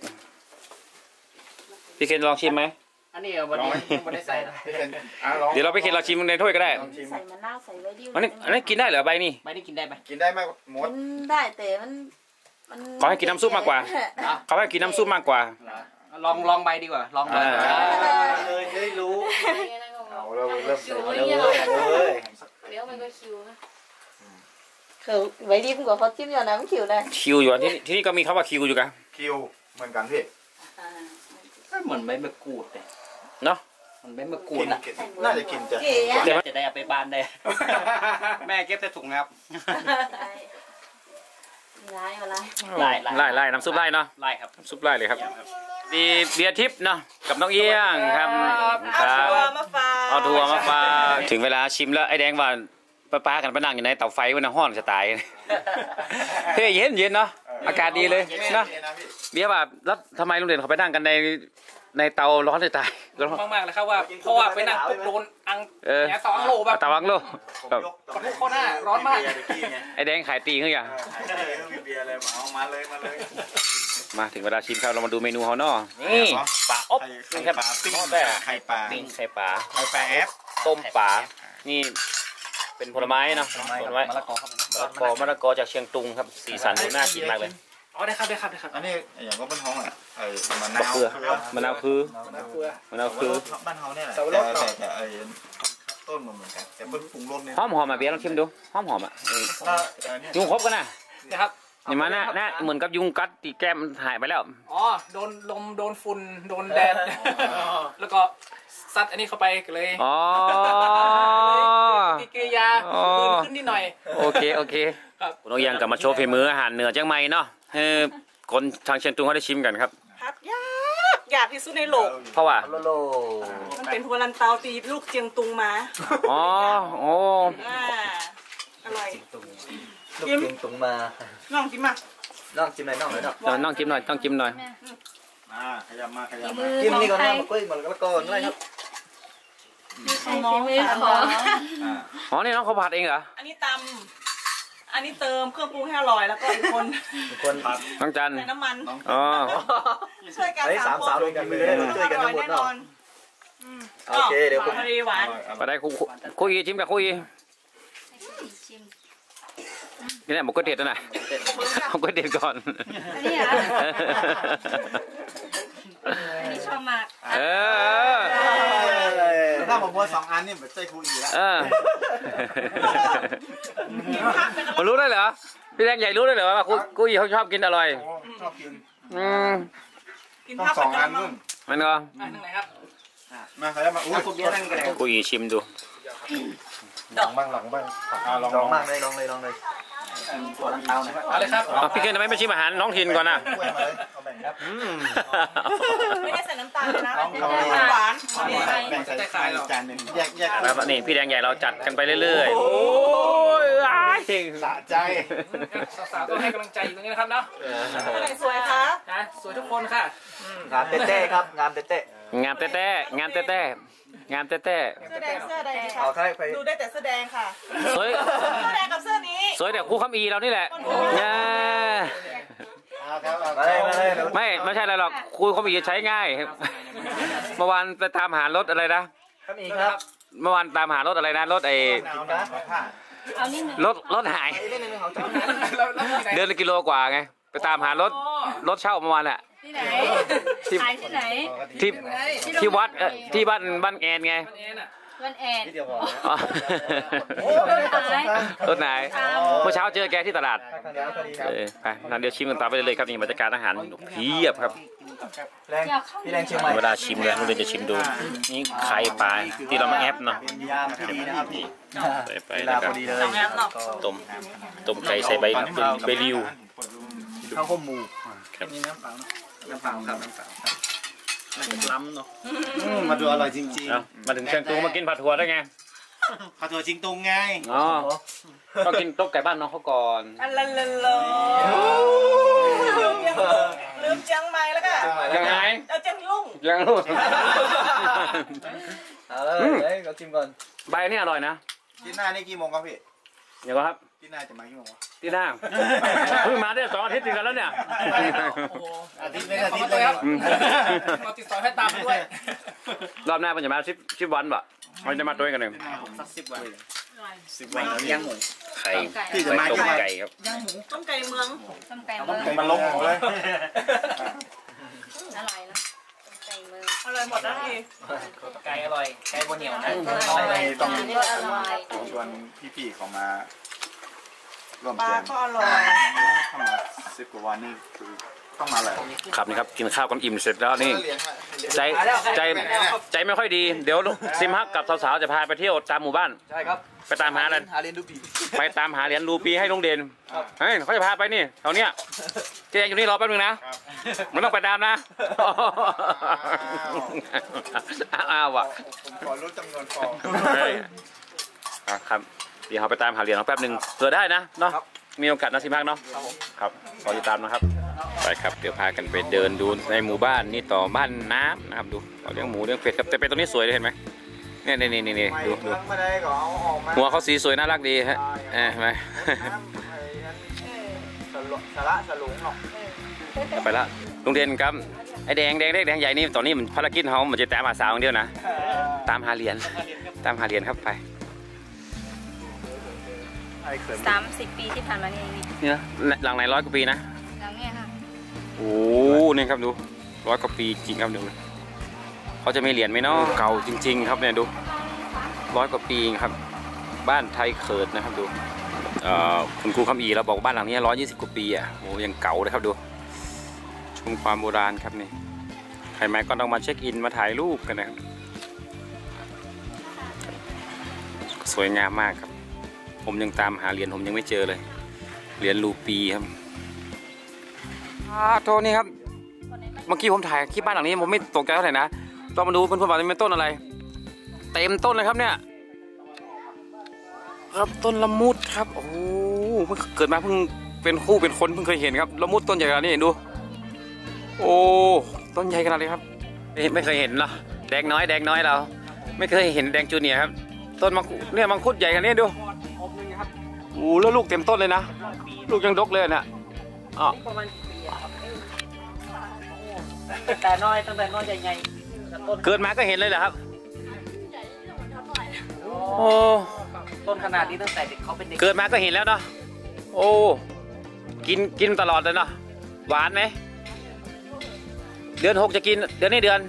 B: พี่เคนลองชิมไหม
C: อันนี้วันนี้ยังไม่ได้ใส่นะ
A: พี่เป็นอ่ะลอง
B: เดี๋ยวเราไปเคนเราชิมในถ้วยก็ได้
A: ลองชิม
E: ใส่มะนาวใส่ไว้ดิว
B: อันนี้อันนี้กินได้เหรอใบนี่
C: ไม่ได้กินได้ไหม
A: กินได้ไหมหมด
E: กินได้แต่มันมัน
B: ขอให้กินน้ำซุปมากกว่า เขาให้กินน้ำซุปมากกว่า
C: ลองลองใบดีกว่าลองใบ
B: อ่า
F: เลยจะได้รู้
A: เอาเริ่มเริ่ม
E: คิว
A: ใส่
E: เย
A: เย
E: อะ
A: อะเลย
E: เดี๋ยวมันก็คิวนะคือไว้ดิมกว่าเขาจิ้มอยู่นะมันคิวนะ
B: คิวอยู่อะที่ที่นี่ก็มีคำว่าคิวอยู่กัน
A: คิวเหมือนกันพี่
C: เหมือนใบมะกรูดเลย
B: เนาะ
C: มันใบมะกรู
A: กิ
C: ด
A: น
C: นะ
A: น่าจะกินจะ
E: เก๋อะ
C: จะได้เอาไปบ้านได้
B: แม่เก็บใส่ถุงครับ
E: ร้ายมาร้าย
C: ไล่
B: ไล่ไล่น้ำซุปไล่เนาะ
C: ไล่ครับ
B: น้ำซุปไล่เลยครับมีเบียร์ทิพย์เนาะกับน้องเอี้ยงครับครับ
D: มาฝาก
B: เอาทัวร์มาฝากถึงเวลาชิมแล้วไอ้แดงว่าป้าป้ากันไปนั่งอยู่ในเตาไฟวันน่ะห้อนจะตายเฮ้ยเย็นเย็นเนาะอากาศดีเลยเนาะเบียร์แบบแล้วทำไมลุงเด่นเขาไปนั่งกันในในเตาร้อนจะตายร้อน
G: มากๆเลยครับว่าเพราะว่าไปนั่งปุ๊บโดนอัง
B: เออ
G: แง่สองอังโลแบบ
B: เตาวังโลแบบ
G: ขอโทษข้อหน้าร้อนมาก
B: ไอ้แดงขายตีขึ้นอย่าง
A: มีเบียร์อะไรเอามาเลยมาเลย
B: มาถึงเวลาชิมครับเรามาดูเมนูเขาเนาะนี่ปลาอบ
A: ไข่
B: นี่ครับ
A: ปลาปิ้ง
B: แต่
A: ไข่ปลา
B: ปิ้งไข่ปลา
A: ไข่ปลาแอฟ
B: ต้มปลานี่เป็นผลไม้เนาะผลไม้
C: มะละกอครับ
B: มะละกอมะละกอจากเชียงตุงครับสีสันดูน่ากินมากเลย
G: อ๋อได้ครับได้ครับได้ครับ
A: อันนี้อย่างก็เป็นห้องอ่ะไอ้มะนา
B: มะ
A: ว
B: เขือมะนาวคือ
A: มะนาว
B: มะนาวคือ
A: บ้านเฮาเนี่ยแหละแต่แต่แต่ไอ้ต้นมันเหมือนกันแต่เป็นปรุงรสเนี่ย
B: หอมหอมอ่ะเบียร์ลองชิมดูหอมหอมอ่ะเออ
A: ถ้าอันนี้
B: ยุงครบกันนะ
G: นะครับ
B: นี่มันนะนะเหมือนกับยุงกัดตีแก้มมันหายไปแล้ว
G: อ๋อโดนลมโดนฝุ่นโดนแดดแล้วก็ซัดอันนี้เข้าไปเลย
B: อ๋อ
G: มีกิริยา
B: อ๋อ
G: ปืนขึ้นนิดหน่อย
B: โอเคโอเค
G: ครับ
B: คุณน้องยังกลับมาโชว์ฝีมืออาหารเหนือจังไม่เนาะให้คนทางเชียงตุงเขาได้ชิมกันครับ
D: พัดยากอยากที่สุดในโลก
B: เพราะว่า
C: โลโล
D: มันเป็นหัวลันเตาตีลูกเจียงตุงมา
B: อ๋อโอ้
D: อ่าอร่อย
F: ลูกกินตุงมา
D: น้องกินมา
F: น้องจิ้มหน่อยน้องหน่อยน้อง
B: เดี๋ยวน้องจิ้มหน่อยต้องจิ้มหน่อย
A: มาขยับมาขยับ
E: มื
A: มา
E: อ
F: จิ้ม
E: ของ
F: นี่ก่อน
E: ใคร
F: นะมะกรูดมันแล้วก็อะไรครับ
E: มีใครฝีมือของ
A: อ่า
B: อ๋อนี่น้องเขาผัดเองเหรอ
H: อันนี้ตำอันนี้เติมเครื่องปรุงให้อร่อยแล้วก็อีกคน
F: คนผัด
B: น้องจัน
H: ใส่น้ำมัน
B: อ๋อ
H: ช่วยกัน
F: ไอ้สามสาวด้วยกันมือได้ช่วยกันทั้งหมด
H: แน่น
F: เนาะ
H: อน
F: โอเคเดี๋ยวผม
H: พอดีหวาน
B: ไปได้คุคุยชิมกับคุย
E: ชิม
B: นี่แหละหมกกระเทียมนะหมกกระเทียมก่อน
E: อันนี้เหรออันนี้ชอบมาก
B: เออ
A: ถ้าผมว่าสองอันนี่แบบใจคุยแล้ว
B: เออมันรู้ได้เหรอพี่แดงใหญ่รู้ได้เหรอว่าคุกุยเขาชอบกินอร่อย
A: ชอบกิน
B: อืม
H: กิน
A: ต้อง
H: ภาพ
A: สองอัน
H: นู่
A: นู่น
B: มันก็
G: อ่ะทางไหนครับ
A: มาขยับมาอุ้ย
B: กุยชิมดู
A: หลังบ้างหลังบ้างอ่าลอง
F: ล
A: ล
F: อ
A: อง ง
F: มากเลยลองเลยลองเลยตัวลังเตานะ
G: เอาเลยครับ
B: เอาพี่เคนทำไมไม่ชิมอาหารน้องถิ่นก่อนนะ
A: กล้วยมาเลยเอาแบ่งครับ
B: อืม
H: ไม่ได้ใส่น้ำตาลเลยนะ
A: เอาเอา
H: หวาน
A: แบ่งใส่จานหนึ่งแยกแยก
B: แล้วนี่พี่แดงใหญ่เราจัดกันไปเรื่อยๆ โอ้ยอ้าย
A: สะใจ
G: สาวๆต้องให้กำลังใจอยู่ตรงนี้นะครับเนาะ
H: คนไหนสวยคะ
G: นะสวยทุกคนค่ะ
F: งามเต้ๆครับงามเต้
B: งามแต้ๆงามแต้ๆงามแต้
H: เสื้อแดงเสื้อแดง
F: ๆ
H: ค่ะ
F: เอาใครไป
H: ดูได้แต่เสื้อแดงค่ะ
B: ๆสวย
H: เสื้อแดงกับเสื้อนี้
B: สวยแต่คู่คำอีเรานี่แหละเนี่ย
A: เอาครับเอา
F: มาเลยมาเลยเดี๋ยว
B: ไม่ไม่ใช่อะไรหรอกคู่คำอีใช้ง่าย เมื่อวานไปตามหารถอะไรนะ
F: ครับอีกครับ
B: เมื่อวานตามหารถอะไรนะ รถไอ้
A: หนาวนะผ้า
E: เอานิดนึง
B: รถรถหาย
F: เล่นหนึ่งของเจ้า
G: แล้วแล้วที่ไหน
B: เดินกิโลกว่าไง ไปตามหารถ รถเช่าเมื่อวานอะ
E: ที่ไหนขายที่ไหน
B: ที่ที่วัดเอ่อที่บ้านบ้านแอนไง
G: มันเอ็นอ่ะ
E: วันแอน
F: ที่เดียวพอ
B: อ๋อ
F: โอ้ยตัดสองครั้ง
B: รถไหนเมื่อเช้าเจอแกที่ตลาด
F: ข้างเดียวพอดีครับ
B: เออไปนั่นเดี๋ยวชิมกันต่อไปเลยครับนี่บรรยากาศอาหารเพียบครับ
F: แรงพี่แรงเชียงใหม่
B: เวลาชิมเลยนุ้ยจะชิมดูนี่ไข่ปลาที่เรามาแอปเนาะ
F: เป็นยามที่ดีนะครับพี่
B: ใส่ไป
F: เว
B: แล้
F: ลาว พ
B: ก็
F: อดีเลย
B: ต้มต้มไก่ใส่ใบใบริว
F: ข้าวข้มหมู
B: ครับ
F: นี่น้ำเปล่าน้ำเปล่าครับน้ำเปล่าครับน่าจะล้ำเนาะ
A: อืมมาดูอร่อยจริง
B: เอามาถึงเชียงตุงมากินผัดถั่วได้ไง
A: ๆข้าวถั่วจิงตุงไง
B: อ๋อก็กินต้มไก่บ้านน้องเขาก่อน
H: อันละละละลืมยังลืมเจียงใหม่แล้วก็
B: ยังไง
H: เอาเจียงลุ่ง
B: ยังรู้
F: เอาเลยเฮ้ยเราชิมก่อน
B: ใบนี่อร่อยนะ
A: กินหน้านี่กี่โมงครับพี่
B: เดี๋ยวก่อนครับ
A: กินหน้าจะมากี่โมงวะ
B: ที่หน้าเพิ่งมาได้สองอาทิตย์ติดกันแล้วเนี่ย
G: โอ้โห
A: อาทิตย์เป็นอา
G: ขอบ
A: ทิต
G: คุ
A: ย์
G: ณ
A: เลย
G: ค
A: ค
G: รั
A: รั
G: บบ เราติดต่อให้ตามไปด้วย
B: รอบหน้ามันจะมาชิปชิปวันปะมันจะมาตัวกันหนึ่ง
F: สักสิบวัน
A: สิบวันแล้วยังหมู
B: ไข่
A: ที่จะมา
B: ต้ม
A: กี่วัน
B: ไก่ครับ
H: ต้มไก่เมือง
E: ต้มไก่เมือง
A: มาลงหมูเลย
E: อร่อยนะต้มไก่เมือง
H: อร่อยหมดแล้วพี่
G: ไก่อร่อย ไก่บนเหนียวนะ
A: ต้อง
E: อันนี้ก็อร่อย
A: ชวนพี่ๆเขามาร่วม
H: ปลา
A: แจม
H: ก็อร่อย
A: เข้ามาสิบกว่าวันนี่คือต้องมาเลย
B: ครับนี่ครับกินข้าวกันอิ่มเสร็จแล้วนี่ใจใจใจไม่ค่อยดีเดี๋ยวซิมฮักกับสาวๆจะพาไปเที่ยวตามหมู่บ้าน
F: ใช่ครับ
B: ไปตามหาอะไร
F: หาเรียนดูผี
B: ไปตามหาเหรียญรูปีให้ลุงเด่นเฮ้ยเขาจะพาไปนี่แถวเนี้ยเจ๊อยู่นี่รอแป๊บนึงนะมันต้องไปตามนะอ้าวอ่ะ
A: ผมขอรู้จำนวนฟอง
B: เฮ้ยอ่ะครับเดี๋ยวเราไปตามหาเหรียญเราแป๊บนึงเผื่อได้นะเนาะมีโอกาสนะซิมฮักเนาะครับขอติดตามนะครับไปครับเดี๋ยวพากันไปเดินดูในหมู่บ้านนี่ต่อบ้านน้ำนะครับดูเขาเลี้ยงหมูเลี้ยงเป็ดครับแต่เป็ดตัวนี้สวยเลยเห็นไหมเนี่ยนี่นี่นี่
A: ไม่
B: ดู
A: เมื
B: ดู
A: องมาได้ก็เอาออกมา
B: หัวเขาสีสวยน่ารักดีฮะเออเห็นไหม
A: สาระสลุงหรอก
B: ไปละลุงเด่นครับไอ้แดงแดงเล็กแดงใหญ่นี่ตอนนี้มันภารกิจเขามันจะตามหาสาวอย่างเดียวนะตามหาเหรียญตามหาเหรียญครับไป
E: สามสิบปีที่ผ่านมานี่เองนี่
B: นี่นะหลังไหนร้อยกว่าปีนะ
E: หลังเนี่ยค่ะ
B: โอ้นี่ครับดูร้อยกว่าปีจริงครับดูเขาจะมีเหรียญไหมเนาะเก่าจริง ๆ ครับเนี่ยดูร้อยกว่าปีครับบ้านไทยเขิดนะครับดูเอ่อคุณครูคำอีเราบอกบ้านหลังนี้ร้อยยี่สิบกว่าปีอ่ะโอ้ยังเก่าเลยครับดูชมความโบราณครับนี่ใครมาก็ต้องมาเช็คอินมาถ่ายรูปกันนะครับสวยงามมากครับผมยังตามหาเหรียญผมยังไม่เจอเลยเหรียญรูปีครับอ่าโทษนี่ครับเมื่อกี้ผมถ่ายคลิปบ้านหลังนี้ผมไม่ตกใจเท่าไหร่นะลองมาดูเพื่อนๆว่ามันเป็นต้นอะไรเต็มต้นเลยครับเนี่ยครับต้นละมุดครับโอ้โหเพิ่งเกิดมาเพิ่งไปเป็นคู่เป็นคนเพิ่งเคยเห็นครับละมุดต้นใหญ่ขนาดนี้ดูโอ้ต้นใหญ่ขนาดนี้ครับไม่เคยเห็นเนาะแดงน้อยแดงน้อยเราไม่เคยเห็นแดงจูเนียร์ครับต้นมังคุดเนี่ยมังคุดใหญ่ขนาดนี้ดูโอ้แล้วลูกเต็มต้นเลยนะลูกยังดกเลยนะอ๋อ
H: แต่น้อยตั้งแต่น้อยใหญ่ต้น
B: เกิดมาก็เห็นเลยเหรอครับโอ้
H: ต้นขนาดนี้ตั้งแต่เด็กเขาเป็นเด็ก
B: เกิดมาก็เห็นแล้วเนาะโอ้กินกินตลอดเลยเนาะหวานไหมเดือนหกจะกินเดือนนี้เดือน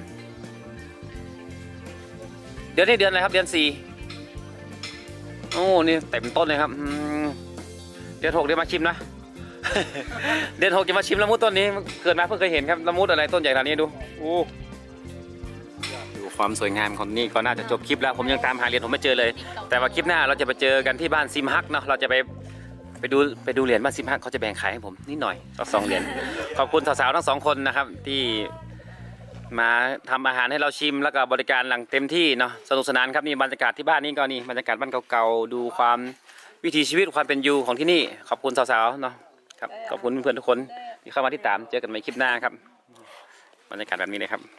B: เดือนนี้เดือนอะไรครับเดือนสี่โอ้นี่เต็มต้นเลยครับเดือนหกเดี๋ยวมาชิมนะ เดือนหกจะมาชิมละมุดต้นนี้เกิดมาเพิ่งเคยเห็นครับละมุดอะไรต้นใหญ่ขนาดนี้ดูโอ้ดูความสวยงามของนี่ก็น่าจะจบคลิปแล้วผมยังตามหาเหรียญผมไม่เจอเลยแต่ว่าคลิปหน้าเราจะไปเจอกันที่บ้านซิมฮักเนาะเราจะไปไปดูไปดูเหรียญบ้านซิมฮักเขาจะแบ่งขายให้ผมนิดหน่อยสักสองเหรียญขอบคุณสาวๆทั้งสองคนนะครับที่มาทำอาหารให้เราชิมแล้วก็บริการหลังเต็มที่เนาะสนุกสนานครับนี่บรรยากาศที่บ้านนี่ก็นี่บรรยากาศบ้านเก่าๆดูความวิถีชีวิตความเป็นอยู่ของที่นี่ขอบคุณสาวๆเนาะครับขอบคุณเพื่อนๆทุกคนที่เข้ามาที่ตามเจอกันใหม่คลิปหน้าครับบรรยากาศแบบนี้เลยครับ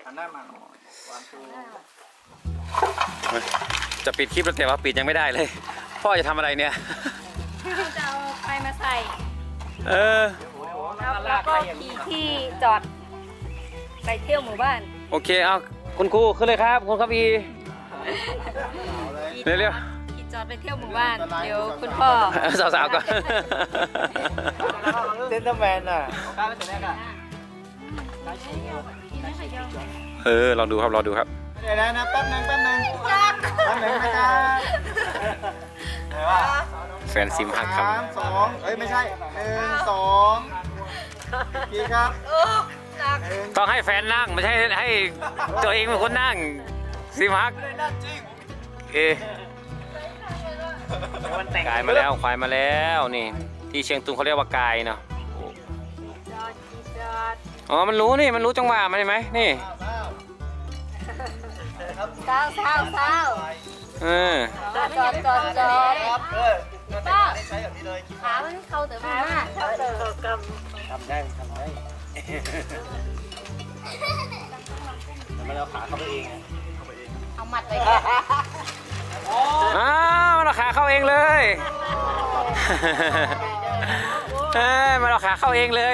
B: จะปิดคลิปแล้วแต่ว่าปิดยังไม่ได้เลยพ่อจะทำอะไรเนี่ย
E: จะเอาไฟมาใส่
B: เออ
E: แล้วก็ขี่ที่จอดไปเที่ยวหมู่บ้าน
B: โอเคเอาคุณครูขึ้นเลยครับคุณครับอีเร็วๆ
E: ขี่จอดไปเที่ยวหมู่บ้านเดี๋ยวคุณพ่อ
B: สาวๆก่อน
F: เซนเตอร์แมนอ่ะ
B: เออลองดูครับลองดูครับ
A: เดี๋ยวนะแป๊บนึงแป๊บนึงแป๊บนึงนะครับ
B: แฟนซิมฮักครับ
A: สามสองเอ้ยไม่ใช่หนึ่งสองกี่ครับ
B: ต้องให้แฟนนั่งไม่ใช่ให้ตัวเองเป็นคนนั่งซิมฮักเอ๊ะกายมาแล้วควายมาแล้วนี่ที่เชียงตุงเขาเรียกว่ากายเนาะอ๋อมันรู้นี่มันรู้จังหวะมันเห็นไหมนี่
E: เศร้าเศร้าเศร้า
B: เออ
E: จอดจอดจอดจอดป้าขามันเข้าแต่มาเข้าแต่
F: ทำได้ทำได้มันเอาขาเข้าไปเอง
E: เอาหมัดไป
B: อ้าวมันเอาขาเข้าเองเลยเออมันเอาขาเข้าเองเลย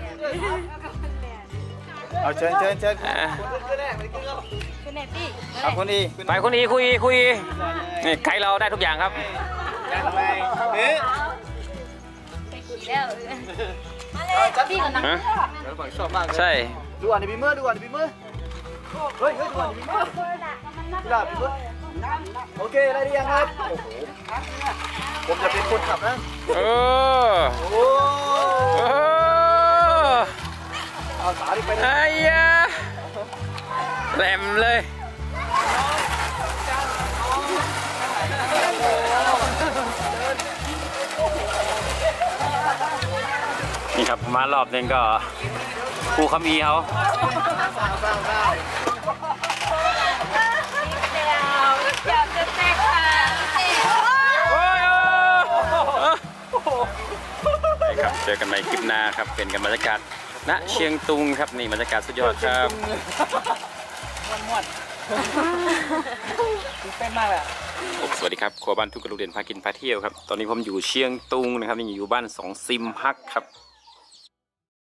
A: เอาเชิญเชิญเชิญ
E: คุณเนปี้
A: ครับคุณอี
B: ไปคุณอีคุยคุยนี่ไกด์เราได้ทุกอย่างครับ
A: เอ๊ะ
E: ไปขี่แล้วมาเลยพี่ก่อนนะ
B: ฮะ
F: ชอบมากเลย
B: ใช่
F: ดูอ่านในบีเมอร์ดูอ่านในบีเมอร์เฮ้ยเฮ้ยดูอ่านในบีเมอร์กีฬาบีเมอร์โอเคอะไรดียังครับโอ้โหผมจะเป็นคนขับนะ
B: เออ
F: โอ้
B: เออ
F: เอาสาดิไปเลย
B: ไอ้ยาแหลมเลยนี่ครับมารอบนึงก็ครูคำอีเขา
E: อยากจะแตกค่ะ
B: ครับเจอกันใหม่คลิปหน้าครับเป็นกันบรรยากาศณเชียงตุงครับนี่บรรยากาศสุดยอดครับ
H: เป็นมากเลย
B: สวัสดีครับครัวบ้านทุกกระดูกเด่นพากินพาเที่ยวครับตอนนี้ผมอยู่เชียงตุงนะครับนี่อยู่บ้านสองซิมฮักครับ